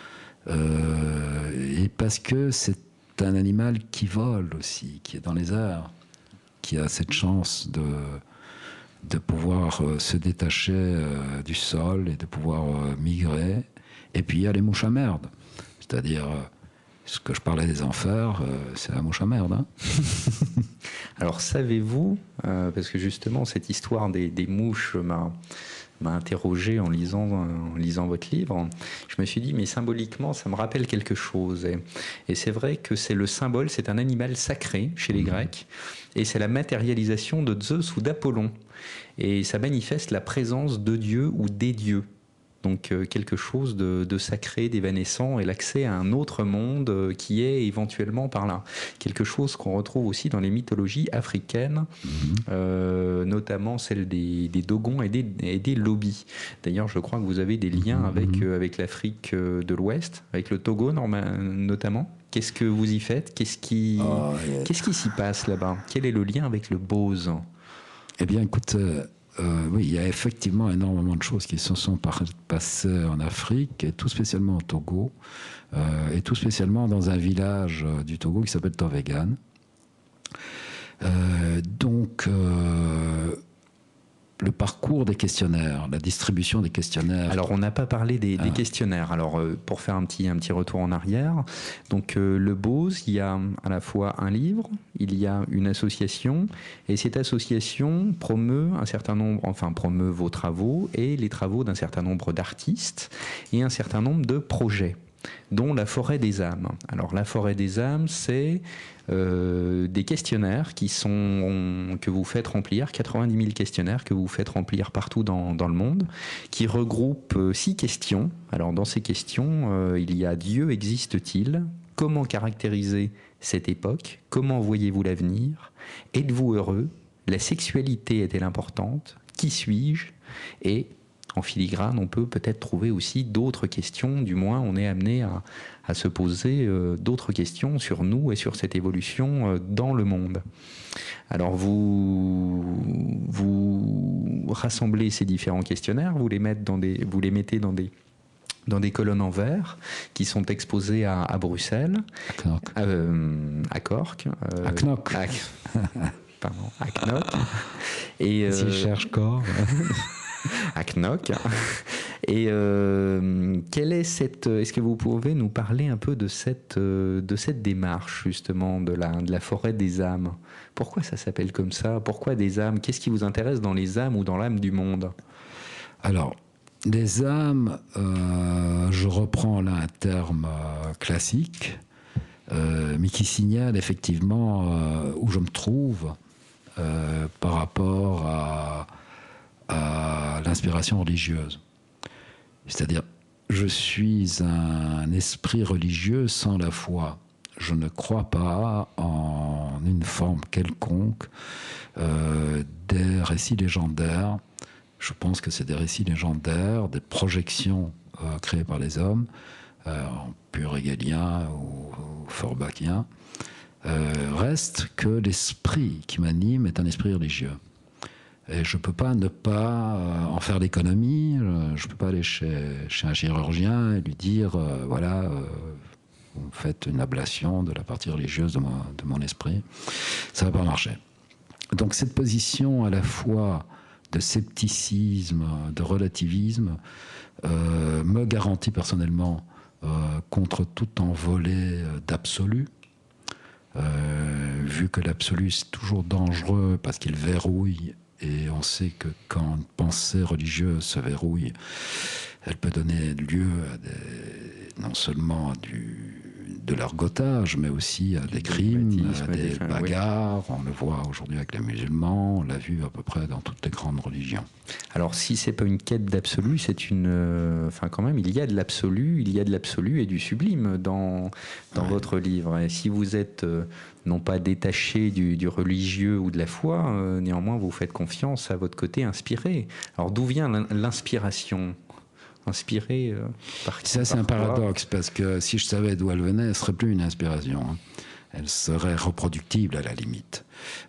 Euh, et parce que c'est un animal qui vole aussi, qui est dans les airs, qui a cette chance de, de pouvoir euh, se détacher euh, du sol et de pouvoir euh, migrer. Et puis il y a les mouches à merde, c'est-à-dire... Euh, ce que je parlais des enfers, euh, c'est la mouche à merde. Hein. Alors, savez-vous, euh, parce que justement, cette histoire des, des mouches m'a, m'a interrogé en lisant, en lisant votre livre, je me suis dit, mais symboliquement, ça me rappelle quelque chose. Et, et c'est vrai que c'est le symbole, c'est un animal sacré chez les mmh. Grecs, et c'est la matérialisation de Zeus ou d'Apollon. Et ça manifeste la présence de Dieu ou des dieux. Donc euh, quelque chose de, de sacré, d'évanescent, et l'accès à un autre monde euh, qui est éventuellement par là. Quelque chose qu'on retrouve aussi dans les mythologies africaines, mmh. euh, notamment celle des, des Dogons et des, et des Lobis. D'ailleurs, je crois que vous avez des liens mmh. avec, euh, avec l'Afrique de l'Ouest, avec le Togo notamment. Qu'est-ce que vous y faites ? Qu'est-ce qui, oh, yeah. qu'est-ce qui s'y passe là-bas ? Quel est le lien avec le Bose ? Eh bien, écoute... Euh... Euh, oui, il y a effectivement énormément de choses qui se sont par- passées en Afrique, et tout spécialement au Togo, euh, et tout spécialement dans un village euh, du Togo qui s'appelle Tovegan. Euh, donc, euh, le parcours des questionnaires, la distribution des questionnaires. Alors, on n'a pas parlé des, des ah. questionnaires. Alors, euh, pour faire un petit, un petit retour en arrière, donc euh, le Bose, il y a à la fois un livre, il y a une association, et cette association promeut un certain nombre, enfin promeut vos travaux et les travaux d'un certain nombre d'artistes et un certain nombre de projets, dont la Forêt des âmes. Alors, la Forêt des âmes, c'est euh, des questionnaires qui sont, que vous faites remplir, quatre-vingt-dix mille questionnaires que vous faites remplir partout dans, dans le monde, qui regroupent euh, six questions. Alors, dans ces questions, euh, il y a « Dieu existe-t-il ? Comment caractériser cette époque ? Comment voyez-vous l'avenir ? Êtes-vous heureux ? La sexualité est-elle importante ? Qui suis-je ? » Et en filigrane, on peut peut-être trouver aussi d'autres questions, du moins on est amené à, à se poser euh, d'autres questions sur nous et sur cette évolution euh, dans le monde. Alors vous, vous rassemblez ces différents questionnaires, vous les mettez dans des, vous les mettez dans des dans des colonnes en verre qui sont exposées à, à Bruxelles, à Knock, euh, à Cork, euh, à Knock, à, pardon, à Knock. Et euh, si je cherche Cork. à Knock. Et euh, quelle est cette, est-ce que vous pouvez nous parler un peu de cette, de cette démarche justement de la, de la forêt des âmes ? Pourquoi ça s'appelle comme ça ? Pourquoi des âmes ? Qu'est-ce qui vous intéresse dans les âmes ou dans l'âme du monde ? Alors, les âmes, euh, je reprends là un terme euh, classique, euh, mais qui signale effectivement euh, où je me trouve euh, par rapport à à l'inspiration religieuse. C'est-à-dire, je suis un esprit religieux sans la foi. Je ne crois pas en une forme quelconque euh, des récits légendaires. Je pense que c'est des récits légendaires, des projections euh, créées par les hommes, euh, en pur hegelien ou, ou forbachien. Euh, reste que l'esprit qui m'anime est un esprit religieux. Et je ne peux pas ne pas euh, en faire l'économie. Je ne peux pas aller chez, chez un chirurgien et lui dire, euh, voilà, euh, vous faites une ablation de la partie religieuse de mon, de mon esprit. Ça ne va pas marcher. Donc cette position à la fois de scepticisme, de relativisme, euh, me garantit personnellement euh, contre toute envolée d'absolu. Euh, vu que l'absolu c'est toujours dangereux parce qu'il verrouille, et on sait que quand une pensée religieuse se verrouille, elle peut donner lieu à des, non seulement à du, de l'argotage, mais aussi à des crimes, à des bagarres. On le voit aujourd'hui avec les musulmans, on l'a vu à peu près dans toutes les grandes religions. Alors si c'est pas une quête d'absolu, c'est une... Euh, enfin quand même, il y a de l'absolu, il y a de l'absolu et du sublime dans, dans ouais. votre livre. Et si vous êtes euh, non pas détaché du, du religieux ou de la foi, euh, néanmoins vous faites confiance à votre côté inspiré. Alors d'où vient l'inspiration ? Inspiré euh, par Ça, c'est un paradoxe, parce que si je savais d'où elle venait, elle ne serait plus une inspiration. Hein. Elle serait reproductible à la limite.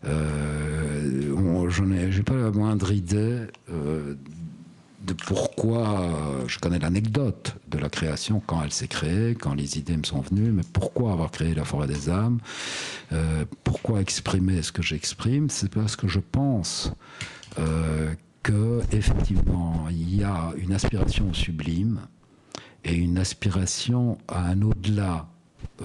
Euh, je n'ai pas la moindre idée euh, de pourquoi. Euh, je connais l'anecdote de la création, quand elle s'est créée, quand les idées me sont venues, mais pourquoi avoir créé la Forêt des âmes, euh, pourquoi exprimer ce que j'exprime, c'est parce que je pense euh, que effectivement il y a une aspiration au sublime et une aspiration à un au-delà euh,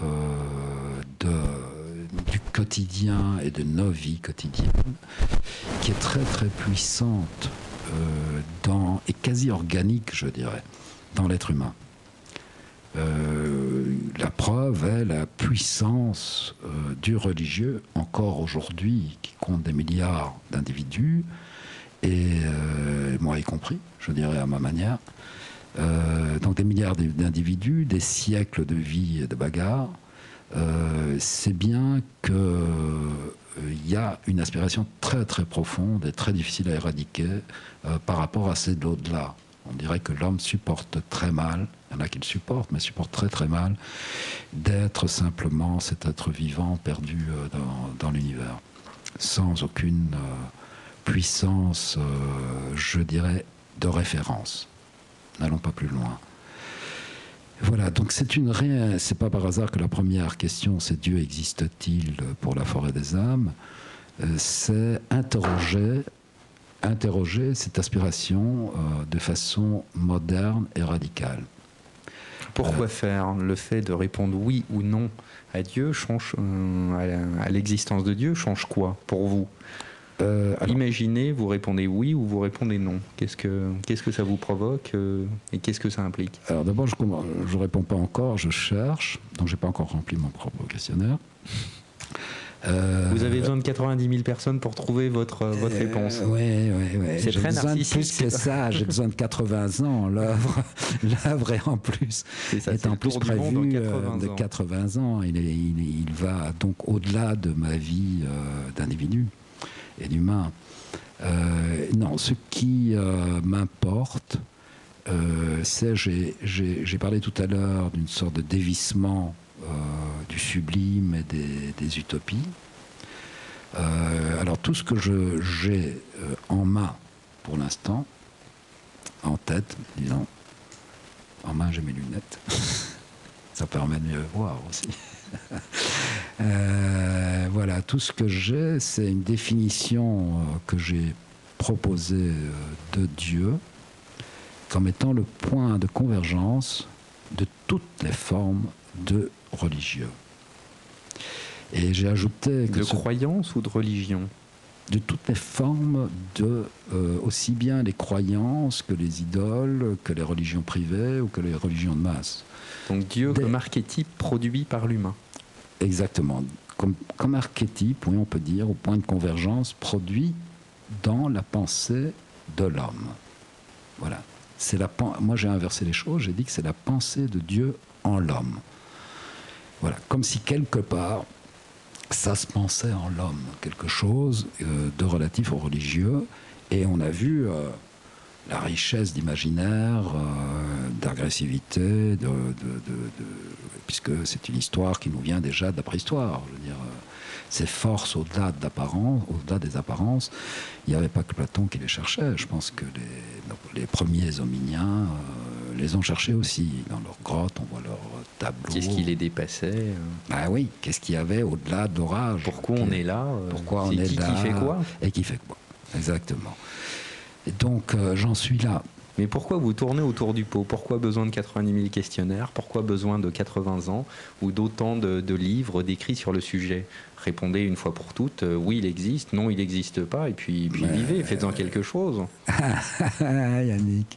de, du quotidien et de nos vies quotidiennes qui est très très puissante euh, dans, et quasi organique, je dirais, dans l'être humain. Euh, la preuve est la puissance euh, du religieux, encore aujourd'hui, qui compte des milliards d'individus, et euh, moi y compris, je dirais à ma manière. Euh, donc des milliards d'individus, des siècles de vie et de bagarres. Euh, c'est bien qu'il euh, y a une aspiration très très profonde et très difficile à éradiquer euh, par rapport à ces au-delà. On dirait que l'homme supporte très mal, il y en a qui le supportent, mais supporte très très mal, d'être simplement cet être vivant perdu euh, dans, dans l'univers, sans aucune euh, puissance, euh, je dirais, de référence. N'allons pas plus loin. Voilà, donc c'est une ré... c'est pas par hasard que la première question, c'est Dieu existe-t-il pour la Forêt des âmes, euh, c'est interroger, interroger cette aspiration euh, de façon moderne et radicale. Pourquoi euh, faire le fait de répondre oui ou non à Dieu change, euh, à l'existence de Dieu change quoi pour vous? Euh, alors, Imaginez, vous répondez oui ou vous répondez non. Qu'est-ce que, qu'est-ce que ça vous provoque euh, et qu'est-ce que ça implique? Alors d'abord, je ne réponds pas encore, je cherche, donc je n'ai pas encore rempli mon propre questionnaire. Euh, vous avez besoin de quatre-vingt-dix mille personnes pour trouver votre, votre réponse. Oui, oui, oui. C'est très narcissique. Plus que ça, j'ai besoin de quatre-vingts ans. L'œuvre, l'œuvre est en plus, c'est ça, est en plus prévue de quatre-vingts ans. Il, est, il, il va donc au-delà de ma vie euh, d'individu et d'humain. Euh, non, ce qui euh, m'importe, euh, c'est, j'ai, j'ai, j'ai parlé tout à l'heure d'une sorte de dévissement euh, du sublime et des, des utopies. Euh, alors tout ce que je, j'ai euh, en main pour l'instant, en tête, disons, en main j'ai mes lunettes, ça permet de mieux voir aussi. Euh, voilà, tout ce que j'ai, c'est une définition euh, que j'ai proposée euh, de Dieu comme étant le point de convergence de toutes les formes de religieux. Et j'ai ajouté que de ce, croyance ou de religion, de toutes les formes de euh, aussi bien les croyances que les idoles, que les religions privées ou que les religions de masse. Donc Dieu des... comme archétype produit par l'humain. Exactement. Comme, comme archétype, oui, on peut dire, au point de convergence, produit dans la pensée de l'homme. Voilà. C'est la, moi, j'ai inversé les choses, j'ai dit que c'est la pensée de Dieu en l'homme. Voilà. Comme si quelque part, ça se pensait en l'homme, quelque chose euh, de relatif au religieux. Et on a vu euh, la richesse d'imaginaire, euh, d'agressivité, de, de, de, de, puisque c'est une histoire qui nous vient déjà de la préhistoire. Je veux dire, euh, ces forces au-delà de l'apparence, au-delà des apparences, il n'y avait pas que Platon qui les cherchait. Je pense que les, les premiers hominiens euh, les ont cherchés aussi. Dans leurs grottes, on voit leurs tableaux. Qu'est-ce qui les dépassait? Ah oui, qu'est-ce qu'il y avait au-delà de l'orage? Pourquoi on est là? Pourquoi on est qui, là? Qui fait quoi? Et qui fait quoi? Exactement. Et donc, euh, j'en suis là. Mais pourquoi vous tournez autour du pot? Pourquoi besoin de quatre-vingt-dix mille questionnaires? Pourquoi besoin de quatre-vingts ans ou d'autant de, de livres d'écrits sur le sujet? Répondez une fois pour toutes, euh, oui il existe, non il n'existe pas, et puis, puis Mais, vivez, faites-en euh... quelque chose. Yannick,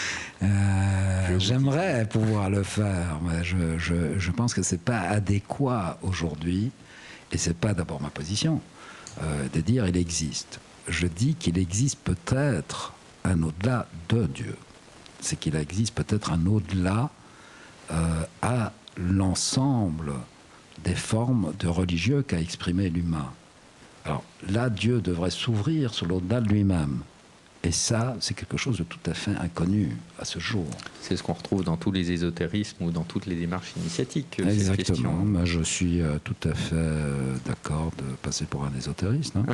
euh, j'aimerais pouvoir le faire, mais je, je, je pense que c'est pas adéquat aujourd'hui, et c'est pas d'abord ma position, euh, de dire il existe. Je dis qu'il existe peut-être un au-delà de Dieu. C'est qu'il existe peut-être un au-delà euh, à l'ensemble des formes de religieux qu'a exprimé l'humain. Alors là, Dieu devrait s'ouvrir sur l'au-delà de lui-même. Et ça, c'est quelque chose de tout à fait inconnu à ce jour. C'est ce qu'on retrouve dans tous les ésotérismes ou dans toutes les démarches initiatiques. Exactement. Moi, je suis euh, tout à fait euh, d'accord de passer pour un ésotériste. Hein.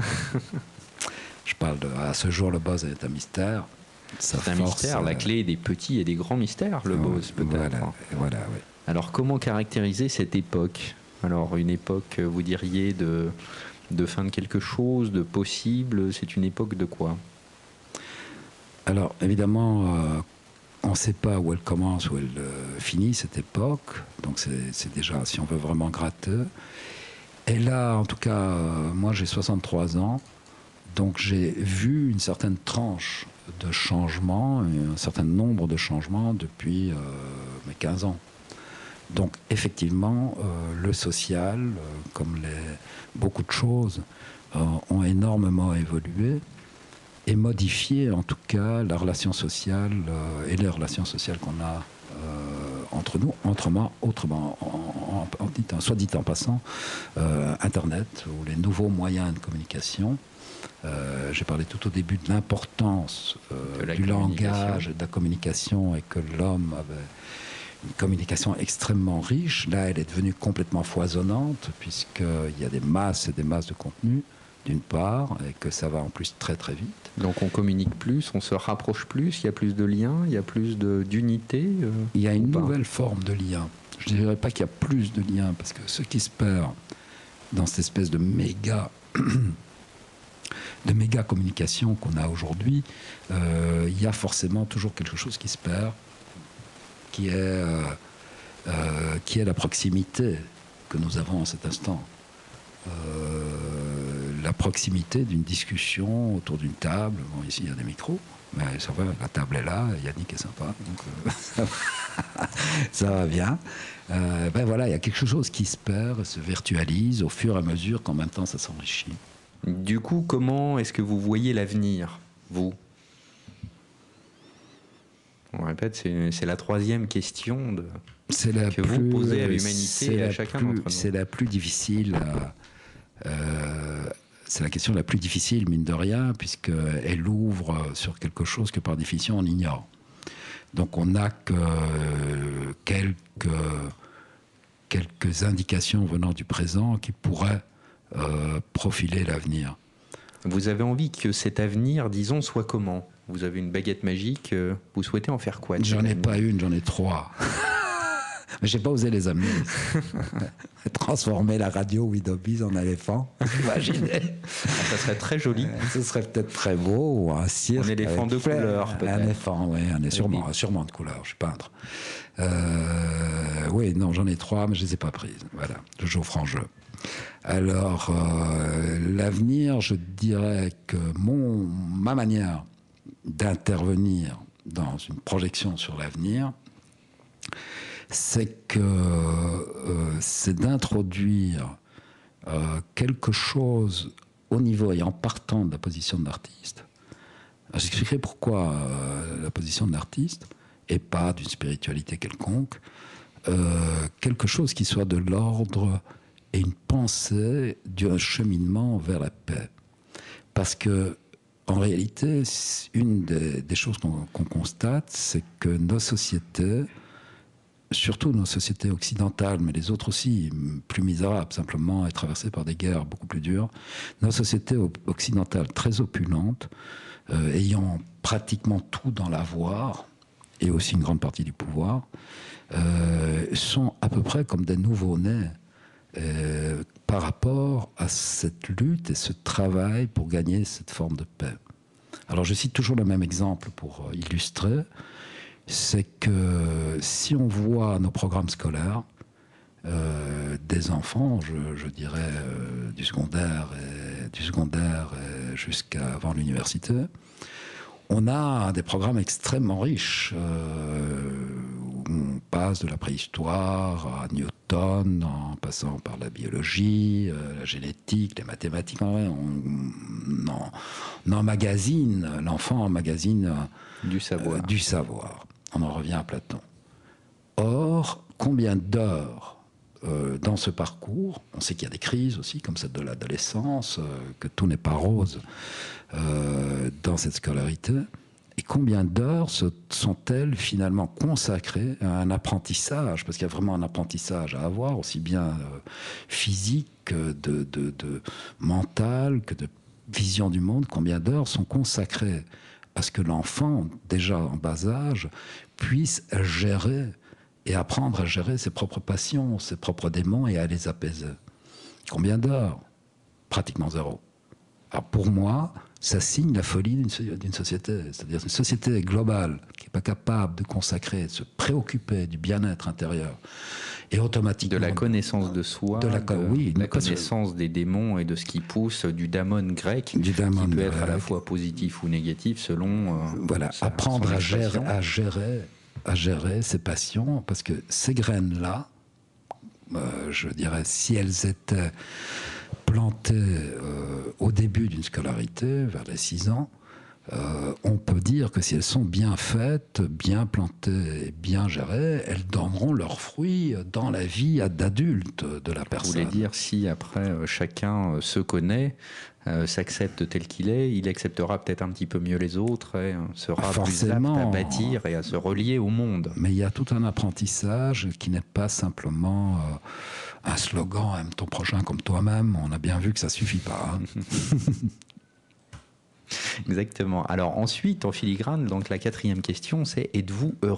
Je parle de, à ce jour, le buzz est un mystère. C'est un mystère, la clé des petits et des grands mystères, le buzz, peut-être. Voilà, voilà, oui. Alors, comment caractériser cette époque? Alors, une époque, vous diriez, de, de fin de quelque chose, de possible, c'est une époque de quoi? Alors, évidemment, euh, on ne sait pas où elle commence, où elle euh, finit, cette époque. Donc, c'est déjà, si on veut vraiment gratter. Et là, en tout cas, euh, moi, j'ai soixante-trois ans. Donc, j'ai vu une certaine tranche de changements, un certain nombre de changements depuis euh, mes quinze ans. Donc, effectivement, euh, le social, euh, comme les, beaucoup de choses, euh, ont énormément évolué et modifié, en tout cas, la relation sociale euh, et les relations sociales qu'on a euh, entre nous, autrement, autrement en, en, en dit, soit dit en passant, euh, Internet ou les nouveaux moyens de communication. Euh, j'ai parlé tout au début de l'importance euh, du langage et de la communication, et que l'homme avait une communication extrêmement riche. Là, elle est devenue complètement foisonnante, puisqu'il y a des masses et des masses de contenu, d'une part, et que ça va en plus très très vite. Donc on communique plus, on se rapproche plus, il y a plus de liens, il y a plus d'unité euh, Il y a une nouvelle forme de lien. Je ne dirais pas qu'il y a plus de liens, parce que ce qui se perd dans cette espèce de méga... de méga communication qu'on a aujourd'hui, euh, il y a forcément toujours quelque chose qui se perd, qui est, euh, euh, qui est la proximité que nous avons en cet instant. Euh, la proximité d'une discussion autour d'une table. Bon, ici, il y a des micros, mais ça va, la table est là, Yannick est sympa, donc euh, ça, va, ça va bien. Euh, ben voilà, il y a quelque chose qui se perd, se virtualise au fur et à mesure qu'en même temps ça s'enrichit. Du coup, comment est-ce que vous voyez l'avenir, vous? On répète, c'est la troisième question de, la que plus, vous posez à l'humanité et à chacun d'entre nous. C'est la plus difficile. À, euh, c'est la question la plus difficile, mine de rien, puisqu'elle ouvre sur quelque chose que par définition on ignore. Donc on n'a que quelques, quelques indications venant du présent qui pourraient Euh, profiler l'avenir. Vous avez envie que cet avenir, disons, soit comment? Vous avez une baguette magique, euh, vous souhaitez en faire quoi? J'en ai pas une, j'en ai trois. Mais j'ai pas osé les amener. Transformer la radio Widobiz en éléphant. Imaginez. Ça serait très joli. Euh, ce serait peut-être très beau, ou un cirque. Un éléphant de couleur, peut-être. Un éléphant, oui, un, sûrement, oui. sûrement de couleur. Je suis peintre. Euh, oui, non, j'en ai trois, mais je les ai pas prises. Voilà, je joue au franc jeu. Alors, euh, l'avenir, je dirais que mon, ma manière d'intervenir dans une projection sur l'avenir, c'est que euh, c'est d'introduire euh, quelque chose au niveau et en partant de la position de l'artiste. J'expliquerai pourquoi euh, la position de l'artiste et pas d'une spiritualité quelconque, euh, quelque chose qui soit de l'ordre et une pensée d'un cheminement vers la paix. Parce que, en réalité, une des, des choses qu'on qu'on constate, c'est que nos sociétés, surtout nos sociétés occidentales, mais les autres aussi, plus misérables simplement, et traversées par des guerres beaucoup plus dures, nos sociétés occidentales très opulentes, euh, ayant pratiquement tout dans l'avoir, et aussi une grande partie du pouvoir, euh, sont à peu près comme des nouveaux-nés Euh, par rapport à cette lutte et ce travail pour gagner cette forme de paix. Alors je cite toujours le même exemple pour illustrer, c'est que si on voit nos programmes scolaires, euh, des enfants, je, je dirais euh, du secondaire, et, du secondaire jusqu'avant l'université, on a des programmes extrêmement riches, euh, où on passe de la préhistoire à Newton, en passant par la biologie, euh, la génétique, les mathématiques. En vrai, on, on, on emmagasine, l'enfant emmagasine euh, du savoir. Euh, du savoir. On en revient à Platon. Or, combien d'heures euh, dans ce parcours, on sait qu'il y a des crises aussi, comme celle de l'adolescence, euh, que tout n'est pas rose euh, dans cette scolarité, et combien d'heures sont-elles finalement consacrées à un apprentissage, parce qu'il y a vraiment un apprentissage à avoir, aussi bien euh, physique que de, de, de mental, que de vision du monde, combien d'heures sont consacrées à ce que l'enfant, déjà en bas âge, puisse gérer et apprendre à gérer ses propres passions, ses propres démons et à les apaiser. Combien d'heures? Pratiquement zéro. Alors pour moi, ça signe la folie d'une, d'une société. C'est-à-dire une société globale qui n'est pas capable de consacrer, de se préoccuper du bien-être intérieur et automatiquement... De la connaissance de soi, de la, de, oui, de la connaissance des démons et de ce qui pousse, du daimon grec, du daimon qui peut grec. être à la fois positif ou négatif selon... Euh, voilà, sa, apprendre à gérer, à gérer, à gérer ses passions, parce que ces graines-là, euh, je dirais, si elles étaient plantées euh, au début d'une scolarité, vers les six ans, euh, on peut dire que si elles sont bien faites, bien plantées et bien gérées, elles donneront leurs fruits dans la vie d'adulte de la personne. Vous voulez dire, si après euh, chacun euh, se connaît, euh, s'accepte tel qu'il est, il acceptera peut-être un petit peu mieux les autres et euh, sera plus apte à bâtir et à se relier au monde. Mais il y a tout un apprentissage qui n'est pas simplement euh, un slogan « aime ton prochain comme toi-même ». On a bien vu que ça ne suffit pas. Hein. Exactement. Alors ensuite, en filigrane, donc la quatrième question, c'est « Êtes-vous heureux ?»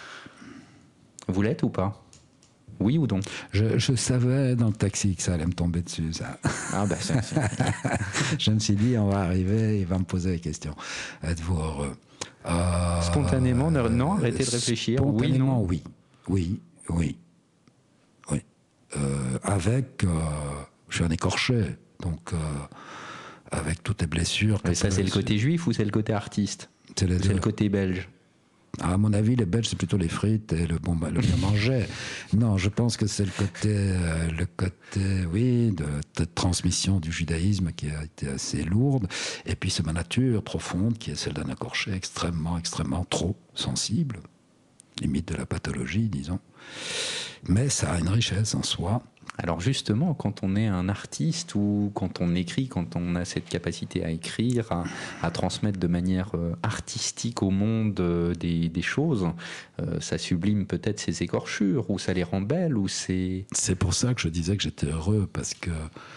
Vous l'êtes ou pas? Oui ou non? je, je savais dans le taxi que ça allait me tomber dessus, ça. Ah bah ça, c'est... Je me suis dit, on va arriver, il va me poser la question. Êtes-vous heureux? euh, Spontanément, non, arrêtez de réfléchir. Spontanément, oui, non. oui, oui, oui, oui. Euh, avec, euh, je suis un écorché, donc... Euh, avec toutes les blessures. Mais ça, c'est le côté juif ou c'est le côté artiste? C'est le, le côté belge? À mon avis, les Belges, c'est plutôt les frites et le bon, le bien manger. Non, je pense que c'est le côté, euh, le côté, oui, de, de transmission du judaïsme qui a été assez lourde. Et puis, c'est ma nature profonde qui est celle d'un écorché extrêmement, extrêmement trop sensible, limite de la pathologie, disons. Mais ça a une richesse en soi. Alors justement, quand on est un artiste ou quand on écrit, quand on a cette capacité à écrire, à, à transmettre de manière euh, artistique au monde euh, des, des choses, euh, ça sublime peut-être ces écorchures, ou ça les rend belles, ou c'est... C'est pour ça que je disais que j'étais heureux, parce que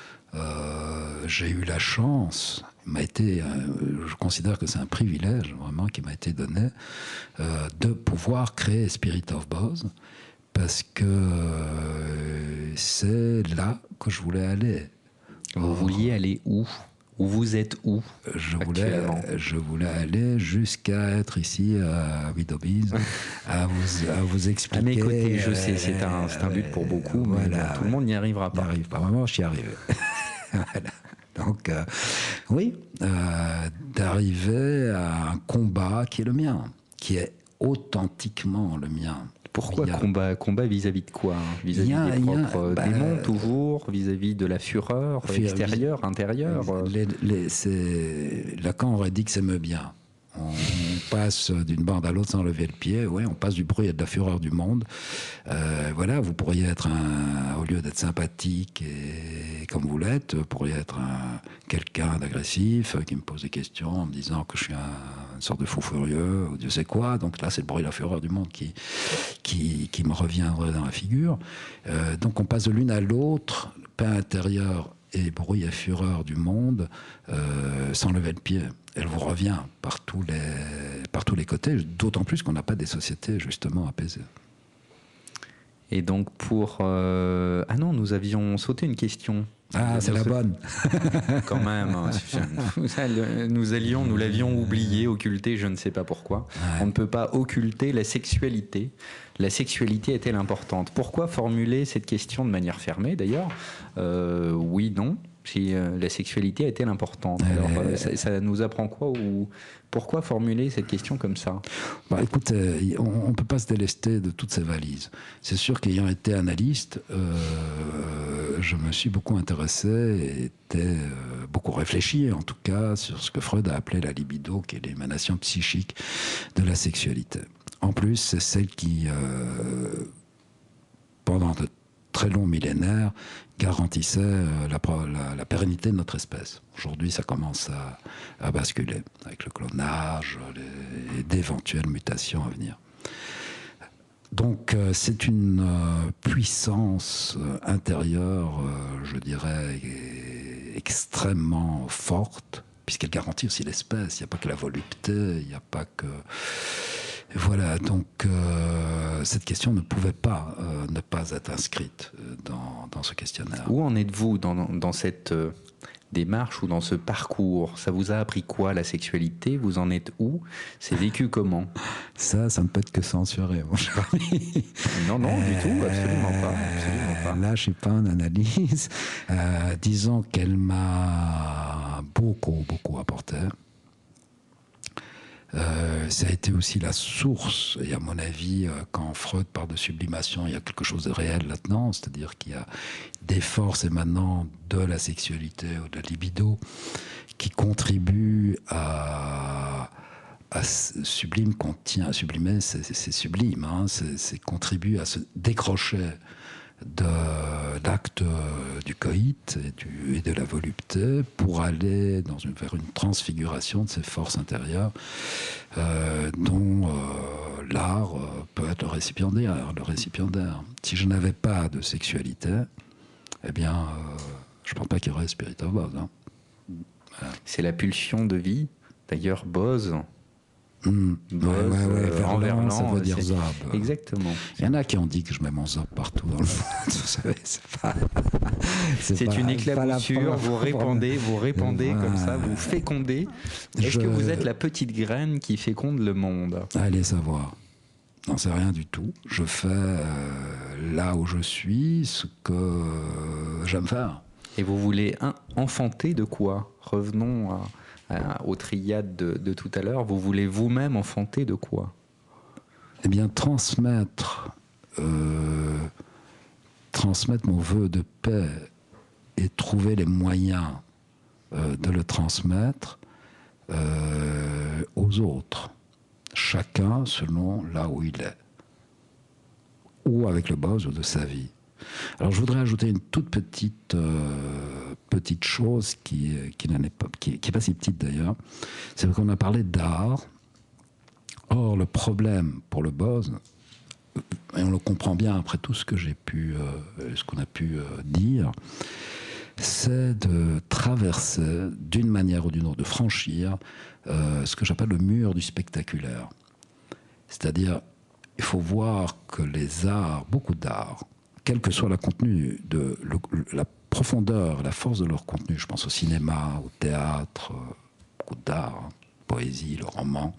euh, j'ai eu la chance, m'a été, euh, je considère que c'est un privilège vraiment qui m'a été donné, euh, de pouvoir créer Spirit of Boz, parce que euh, c'est là que je voulais aller. Vous Or, vouliez aller où? Où vous êtes où je voulais, je voulais aller jusqu'à être ici à Widobies, à vous, à vous expliquer. À mes côtés, je sais, c'est un, c'est un but pour beaucoup, euh, mais voilà, tout ouais. le monde n'y arrivera pas. N'y arrive pas, vraiment, j'y arrive. Voilà. Donc, euh, oui, euh, d'arriver à un combat qui est le mien, qui est authentiquement le mien. Pourquoi a... combat, combat vis-à-vis de quoi? Vis-à-vis a, des propres a, bah, démons toujours? Vis-à-vis de la fureur extérieure, intérieure? les, les, c'est... Lacan aurait dit que c'est me bien. On passe d'une bande à l'autre sans lever le pied. Ouais, on passe du bruit et de la fureur du monde. Euh, voilà, vous pourriez être un, au lieu d'être sympathique et comme vous l'êtes, vous pourriez être un, quelqu'un d'agressif qui me pose des questions en me disant que je suis un, une sorte de fou furieux ou Dieu sait quoi. Donc là, c'est le bruit et la fureur du monde qui, qui, qui me reviendrait dans la figure. Euh, donc on passe de l'une à l'autre, paix intérieure et bruit et fureur du monde, euh, sans lever le pied. Elle vous revient par tous les, par tous les côtés, d'autant plus qu'on n'a pas des sociétés justement apaisées. Et donc pour... Euh... Ah non, nous avions sauté une question. Ah, c'est la bonne. Quand même. Nous allions, nous l'avions oublié, occulté, je ne sais pas pourquoi. Ouais. On ne peut pas occulter la sexualité. La sexualité est-elle importante? Pourquoi formuler cette question de manière fermée, d'ailleurs? euh, Oui, non. Si euh, la sexualité est-elle importante? Alors, euh, ça, ça nous apprend quoi ou pourquoi formuler cette question comme ça? Bah, écoute, euh, on ne peut pas se délester de toutes ces valises. C'est sûr qu'ayant été analyste, euh, je me suis beaucoup intéressé et était euh, beaucoup réfléchi, en tout cas, sur ce que Freud a appelé la libido, qui est l'émanation psychique de la sexualité. En plus, c'est celle qui, euh, pendant de très longs millénaires, garantissait euh, la, la, la pérennité de notre espèce. Aujourd'hui, ça commence à, à basculer avec le clonage les, et d'éventuelles mutations à venir. Donc, euh, c'est une euh, puissance euh, intérieure, euh, je dirais, extrêmement forte, puisqu'elle garantit aussi l'espèce. Il n'y a pas que la volupté, il n'y a pas que... Voilà, donc euh, cette question ne pouvait pas euh, ne pas être inscrite dans, dans ce questionnaire. Où en êtes-vous dans, dans cette euh, démarche ou dans ce parcours? Ça vous a appris quoi, la sexualité? Vous en êtes où? C'est vécu comment? Ça, ça ne peut être que censuré, mon cher ami. Non, non, euh, du tout, absolument pas, absolument pas. Là, je ne suis pas en analyse. Euh, disons qu'elle m'a beaucoup, beaucoup apporté. Euh, ça a été aussi la source, et à mon avis, euh, quand Freud parle de sublimation, il y a quelque chose de réel là-dedans, c'est-à-dire qu'il y a des forces émanant de la sexualité ou de la libido qui contribuent à, à sublime qu'on tient à sublimer, c'est, c'est sublime, hein, c'est, c'est contribue à se décrocher de l'acte du coït et, du, et de la volupté pour aller dans une, vers une transfiguration de ces forces intérieures euh, dont euh, l'art euh, peut être le récipiendaire, le récipiendaire. Si je n'avais pas de sexualité, eh bien, euh, je ne pense pas qu'il y aurait Spirit of Boz. Hein. Voilà. C'est la pulsion de vie. D'ailleurs, Boz... Mmh. Ouais, ouais, ouais. Euh, en verlan, ça veut dire c'est... zob. Exactement. Il y en a qui ont dit que je mets mon zob partout dans le monde. Vous savez, c'est pas. C'est, c'est pas, une éclaboussure. Vous répandez, vous répandez voilà. Comme ça, vous fécondez. Est-ce je... que vous êtes la petite graine qui féconde le monde? Allez savoir. Non, c'est rien du tout. Je fais euh, là où je suis ce que euh, j'aime faire. Et vous voulez un, enfanter de quoi? Revenons à. Aux triades de, de tout à l'heure, vous voulez vous-même enfanter de quoi? Eh bien, transmettre, euh, transmettre mon vœu de paix et trouver les moyens euh, de le transmettre euh, aux autres, chacun selon là où il est, ou avec le boss de sa vie. Alors je voudrais ajouter une toute petite euh, petite chose qui qui n'en est pas qui, qui est pas si petite d'ailleurs, c'est qu'on a parlé d'art. Or le problème pour le boss, et on le comprend bien après tout ce que j'ai pu euh, ce qu'on a pu euh, dire, c'est de traverser d'une manière ou d'une autre, de franchir euh, ce que j'appelle le mur du spectaculaire. C'est-à-dire, il faut voir que les arts, beaucoup d'arts, quel que soit le contenu, de, le, la profondeur, la force de leur contenu, je pense au cinéma, au théâtre, beaucoup d'art, hein, poésie, le roman,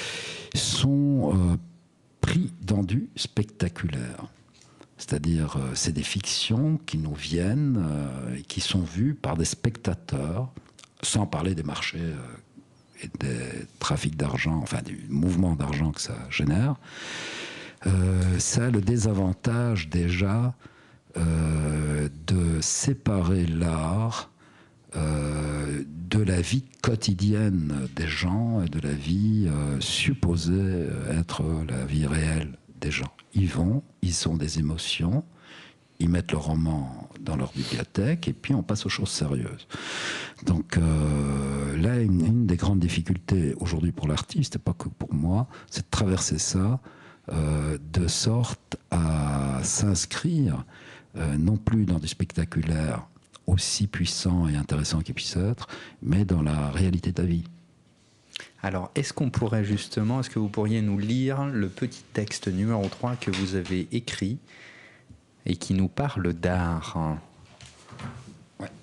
sont euh, pris dans du spectaculaire. C'est-à-dire, euh, c'est des fictions qui nous viennent euh, et qui sont vues par des spectateurs, sans parler des marchés euh, et des trafics d'argent, enfin du mouvement d'argent que ça génère. Euh, ça a le désavantage déjà euh, de séparer l'art euh, de la vie quotidienne des gens et de la vie euh, supposée être la vie réelle des gens. Ils vont, ils ont des émotions, ils mettent le roman dans leur bibliothèque et puis on passe aux choses sérieuses. Donc euh, là, une, une des grandes difficultés aujourd'hui pour l'artiste, et pas que pour moi, c'est de traverser ça Euh, de sorte à s'inscrire euh, non plus dans du spectaculaire aussi puissant et intéressant qu'il puisse être, mais dans la réalité de la vie. Alors, est-ce qu'on pourrait justement, est-ce que vous pourriez nous lire le petit texte numéro trois que vous avez écrit et qui nous parle d'art? Ouais.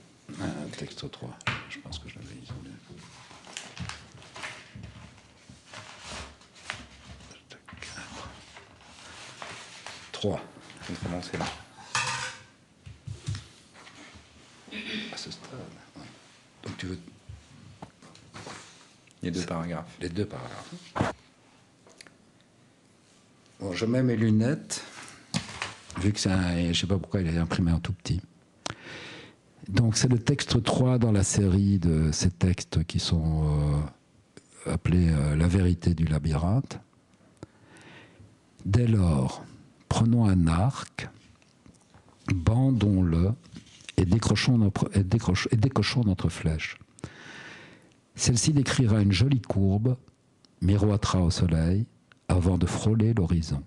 texte trois. Je pense que je l'avais isolé. trois. Je vais commencer là. À ce stade. Ouais. Donc tu veux. Les deux paragraphes. Les deux paragraphes. Bon, je mets mes lunettes, vu que c'est un. Je ne sais pas pourquoi il est imprimé en tout petit. Donc c'est le texte trois dans la série de ces textes qui sont euh, appelés euh, La vérité du labyrinthe. Dès lors, prenons un arc, bandons-le et décrochons notre, et décroche, et décochons notre flèche. Celle-ci décrira une jolie courbe, miroitera au soleil avant de frôler l'horizon.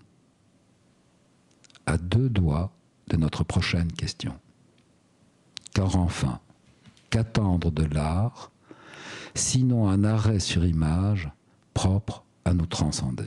À deux doigts de notre prochaine question. Car enfin, qu'attendre de l'art, sinon un arrêt sur image propre à nous transcender.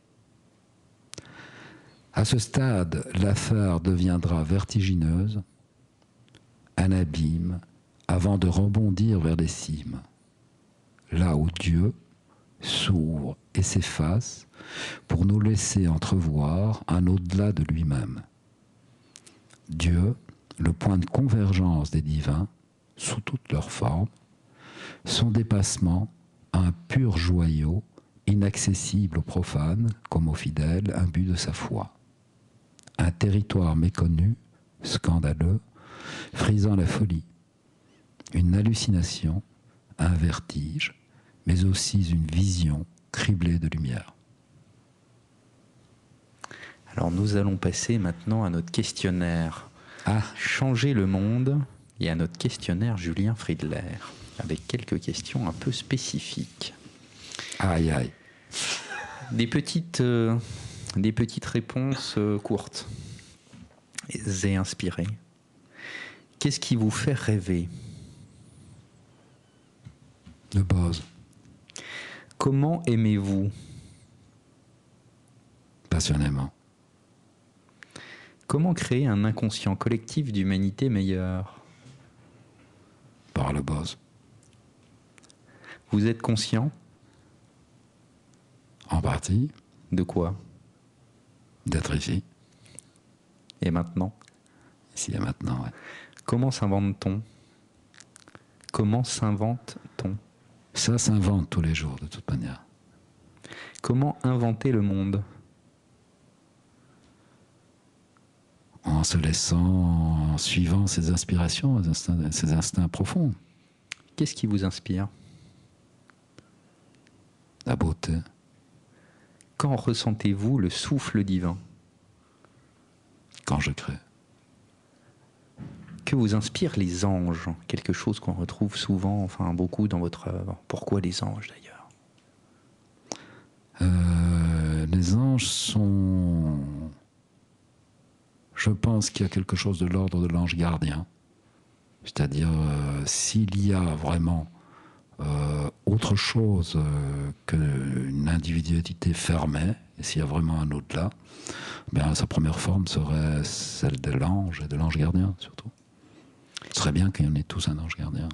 À ce stade, l'affaire deviendra vertigineuse, un abîme, avant de rebondir vers les cimes, là où Dieu s'ouvre et s'efface pour nous laisser entrevoir un au-delà de lui-même. Dieu, le point de convergence des divins, sous toutes leurs formes, son dépassement, un pur joyau, inaccessible aux profanes comme aux fidèles, un but de sa foi. Un territoire méconnu, scandaleux, frisant la folie, une hallucination, un vertige, mais aussi une vision criblée de lumière. Alors nous allons passer maintenant à notre questionnaire. Ah. Changer le monde et à notre questionnaire Julien Friedler, avec quelques questions un peu spécifiques. Aïe aïe. Des petites, euh, des petites réponses euh, courtes et inspirées. Qu'est-ce qui vous fait rêver? Le buzz. Comment aimez-vous? Passionnément. Comment créer un inconscient collectif d'humanité meilleure? Par le buzz. Vous êtes conscient? En partie. De quoi? D'être ici. Et maintenant? Ici et maintenant, ouais. Comment s'invente-t-on? Comment s'invente-t-on? Ça s'invente tous les jours, de toute manière. Comment inventer le monde? En se laissant, en suivant ses inspirations, ses instincts, ses instincts profonds. Qu'est-ce qui vous inspire? La beauté. Quand ressentez-vous le souffle divin? Quand je crée. Que vous inspirent les anges? Quelque chose qu'on retrouve souvent, enfin beaucoup dans votre œuvre. Pourquoi les anges d'ailleurs? euh, Les anges sont... Je pense qu'il y a quelque chose de l'ordre de l'ange gardien. C'est-à-dire, euh, s'il y a vraiment euh, autre chose euh, qu'une individualité fermée, et s'il y a vraiment un au-delà, bien, sa première forme serait celle de l'ange, et de l'ange gardien surtout. Ce serait bien qu'il y en ait tous un ange gardien.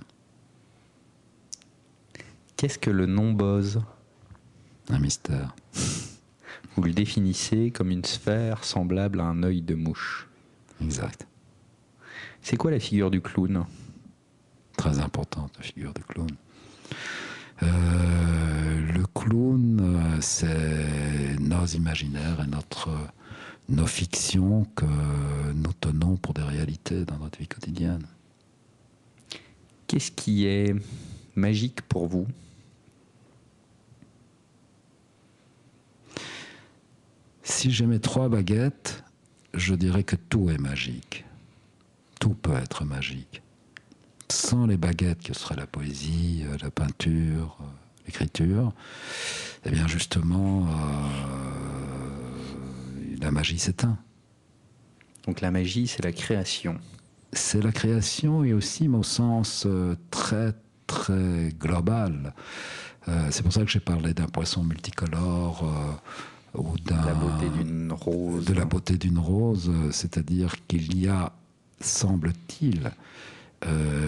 Qu'est-ce que le non-buzz? Un mystère. Vous le définissez comme une sphère semblable à un œil de mouche. Exact. C'est quoi la figure du clown? Très importante, la figure du clown. Euh, le clown, c'est nos imaginaires et notre, nos fictions que nous tenons pour des réalités dans notre vie quotidienne. Qu'est-ce qui est magique pour vous? Si j'ai mes trois baguettes, je dirais que tout est magique. Tout peut être magique. Sans les baguettes, que serait la poésie, la peinture, l'écriture, eh bien justement, euh, la magie s'éteint. Donc la magie, c'est la création. C'est la création et aussi au sens euh, très très global. Euh, c'est pour ça que j'ai parlé d'un poisson multicolore euh, ou d'un, la beauté d'une rose. de la beauté d'une rose, c'est-à-dire qu'il y a, semble-t-il, euh,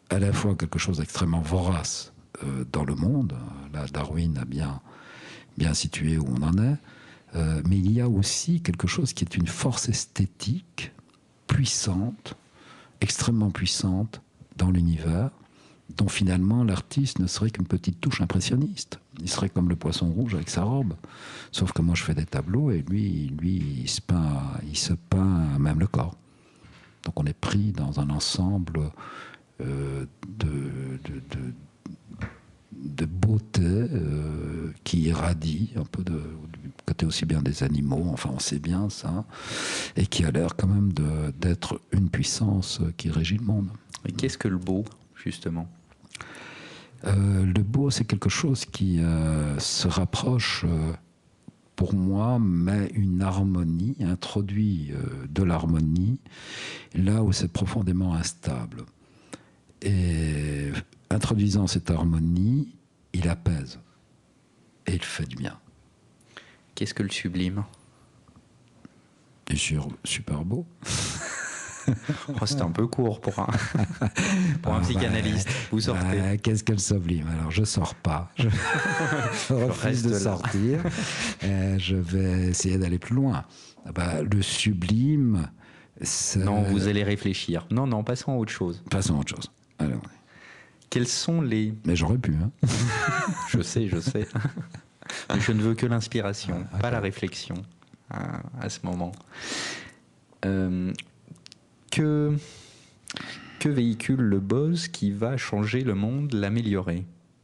à la fois quelque chose d'extrêmement vorace euh, dans le monde. Là, Darwin a bien, bien situé où on en est. Euh, mais il y a aussi quelque chose qui est une force esthétique puissante, extrêmement puissante dans l'univers, dont finalement l'artiste ne serait qu'une petite touche impressionniste. Il serait comme le poisson rouge avec sa robe. Sauf que moi je fais des tableaux et lui, lui il, se peint, il se peint même le corps. Donc on est pris dans un ensemble euh, de, de, de, de beauté euh, qui irradie un peu de, du côté aussi bien des animaux, enfin on sait bien ça, et qui a l'air quand même de, d'être une puissance qui régit le monde. Et qu'est-ce que le beau, justement ? Euh, le beau, c'est quelque chose qui euh, se rapproche, euh, pour moi, mais une harmonie, introduit euh, de l'harmonie, là où c'est profondément instable. Et introduisant cette harmonie, il apaise. Et il fait du bien. Qu'est-ce que le sublime ? Et sur super beau. Oh, c'est un peu court pour un, pour un ah psychanalyste. Bah, Vous sortez. Bah, qu'est-ce que le sublime ? Alors, je sors pas. Je, je refuse de là. sortir. Et je vais essayer d'aller plus loin. Bah, le sublime... c'est... Non, vous allez réfléchir. Non, non, passons à autre chose. Passons à autre chose. Alors, quels sont les... Mais j'aurais pu. Hein. Je sais, je sais. Mais je ne veux que l'inspiration, ah, pas la réflexion à, à ce moment. Euh, que, que véhicule le buzz qui va changer le monde, l'améliorer ?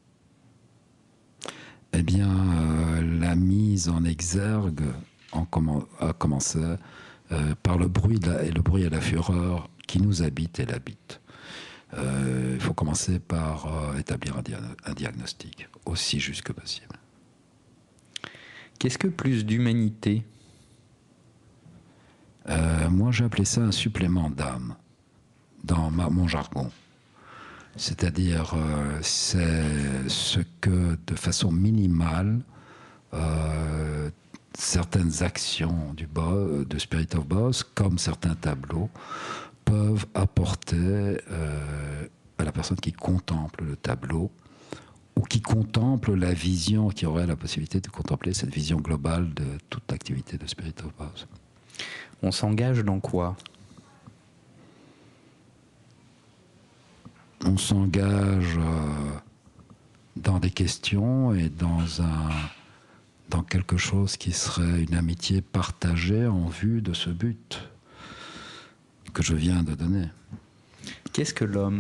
Eh bien, euh, la mise en exergue en comm- a commencé euh, par le bruit de la, et le bruit et la fureur qui nous habite et l'habite. Euh, il faut commencer par euh, établir un, dia- un diagnostic, aussi juste que possible. Qu'est-ce que plus d'humanité ? euh, Moi, j'ai appelé ça un supplément d'âme, dans ma, mon jargon. C'est-à-dire, euh, c'est ce que, de façon minimale, euh, certaines actions du bo- de Spirit of Boss, comme certains tableaux, peuvent apporter euh, à la personne qui contemple le tableau, ou qui contemple la vision, qui aurait la possibilité de contempler cette vision globale de toute l'activité de Spirit of Boss. On s'engage dans quoi ? On s'engage euh, dans des questions et dans, un, dans quelque chose qui serait une amitié partagée en vue de ce but que je viens de donner. Qu'est-ce que l'homme ?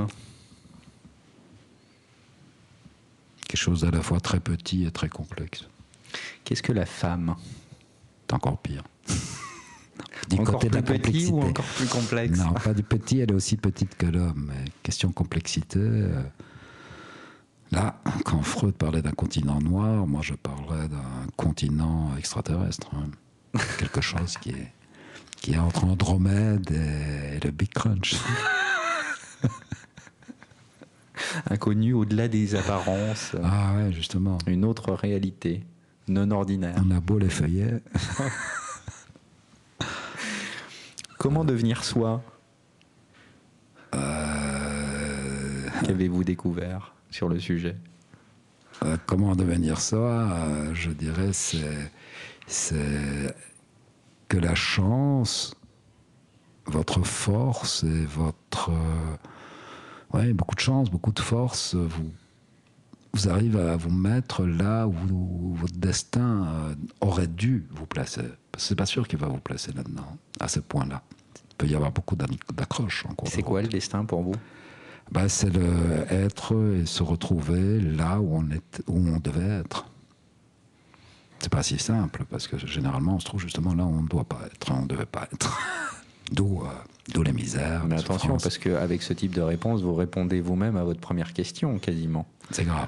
Quelque chose d'à la fois très petit et très complexe. Qu'est-ce que la femme ? C'est encore pire. Du encore côté plus de la petit ou encore plus complexe ? Non, pas du petit, elle est aussi petite que l'homme. Mais question complexité, euh, là, quand Freud parlait d'un continent noir, moi je parlerais d'un continent extraterrestre. Hein. Quelque chose qui est, qui est entre Andromède et, et le Big Crunch. Inconnu au-delà des apparences. Ah ouais, justement. Une autre réalité, non ordinaire. On a beau les feuillets. Comment devenir soi ? euh... Qu'avez-vous découvert sur le sujet ? euh, Comment devenir soi euh, Je dirais c'est, c'est que la chance, votre force et votre... Euh, ouais, beaucoup de chance, beaucoup de force, vous, vous arrivez à vous mettre là où, où votre destin euh, aurait dû vous placer. Parce que c'est pas sûr qu'il va vous placer là-dedans, à ce point-là. Il peut y avoir beaucoup d'accroches en cours. C'est quoi le destin pour vous ? Ben, c'est le être et se retrouver là où on, est, où on devait être. C'est pas si simple, parce que généralement on se trouve justement là où on ne doit pas être, on ne devait pas être. D'où, euh, d'où les misères. Mais attention, souffrances. Parce qu'avec ce type de réponse, vous répondez vous-même à votre première question, quasiment. C'est grave.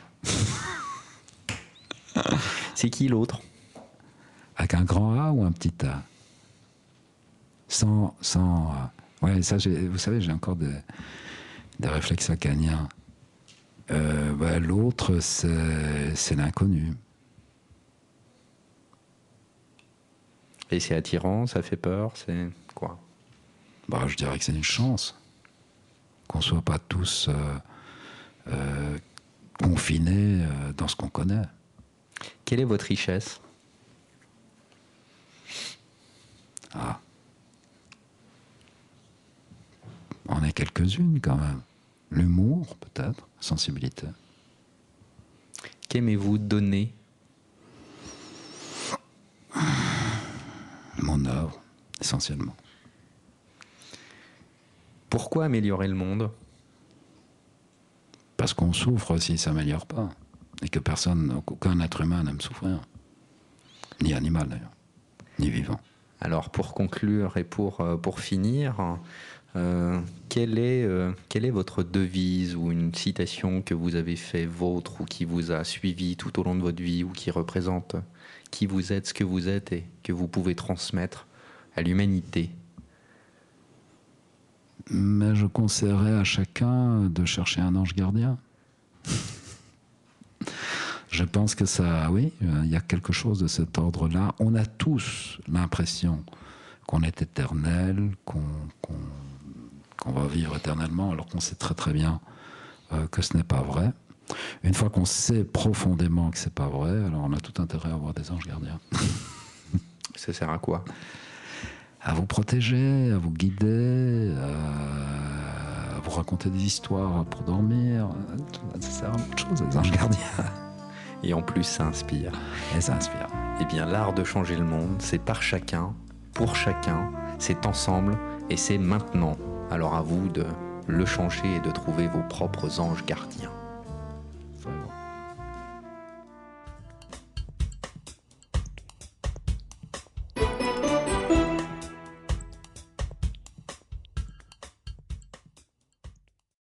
C'est qui l'autre ? Avec un grand A ou un petit A ? Sans... sans euh, ouais, ça, j'ai, vous savez, j'ai encore des, des réflexes lacaniens. Euh, bah, l'autre, c'est, c'est l'inconnu. Et c'est attirant, ça fait peur, c'est quoi ? Bah, je dirais que c'est une chance qu'on ne soit pas tous euh, euh, confiné euh, dans ce qu'on connaît. Quelle est votre richesse? Ah. On est quelques-unes quand même. L'humour, peut-être, sensibilité. Qu'aimez-vous donner? Mon œuvre, essentiellement. Pourquoi améliorer le monde? Parce qu'on souffre s'il ne s'améliore pas. Et que personne, aucun être humain n'aime souffrir. Ni animal d'ailleurs, ni vivant. Alors pour conclure et pour, euh, pour finir, euh, quelle, est, euh, quelle est votre devise ou une citation que vous avez fait vôtre ou qui vous a suivi tout au long de votre vie ou qui représente qui vous êtes, ce que vous êtes et que vous pouvez transmettre à l'humanité? Mais je conseillerais à chacun de chercher un ange gardien. Je pense que ça, oui, il y a quelque chose de cet ordre-là. On a tous l'impression qu'on est éternel, qu'on qu'on, qu'on va vivre éternellement, alors qu'on sait très très bien euh, que ce n'est pas vrai. Une fois qu'on sait profondément que c'est pas vrai, alors on a tout intérêt à avoir des anges gardiens. Ça sert à quoi? À vous protéger, à vous guider, à vous raconter des histoires pour dormir. Ça sert à beaucoup de choses, les anges gardiens. Et en plus, ça inspire. Et ça inspire. Eh bien, l'art de changer le monde, c'est par chacun, pour chacun, c'est ensemble et c'est maintenant. Alors à vous de le changer et de trouver vos propres anges gardiens.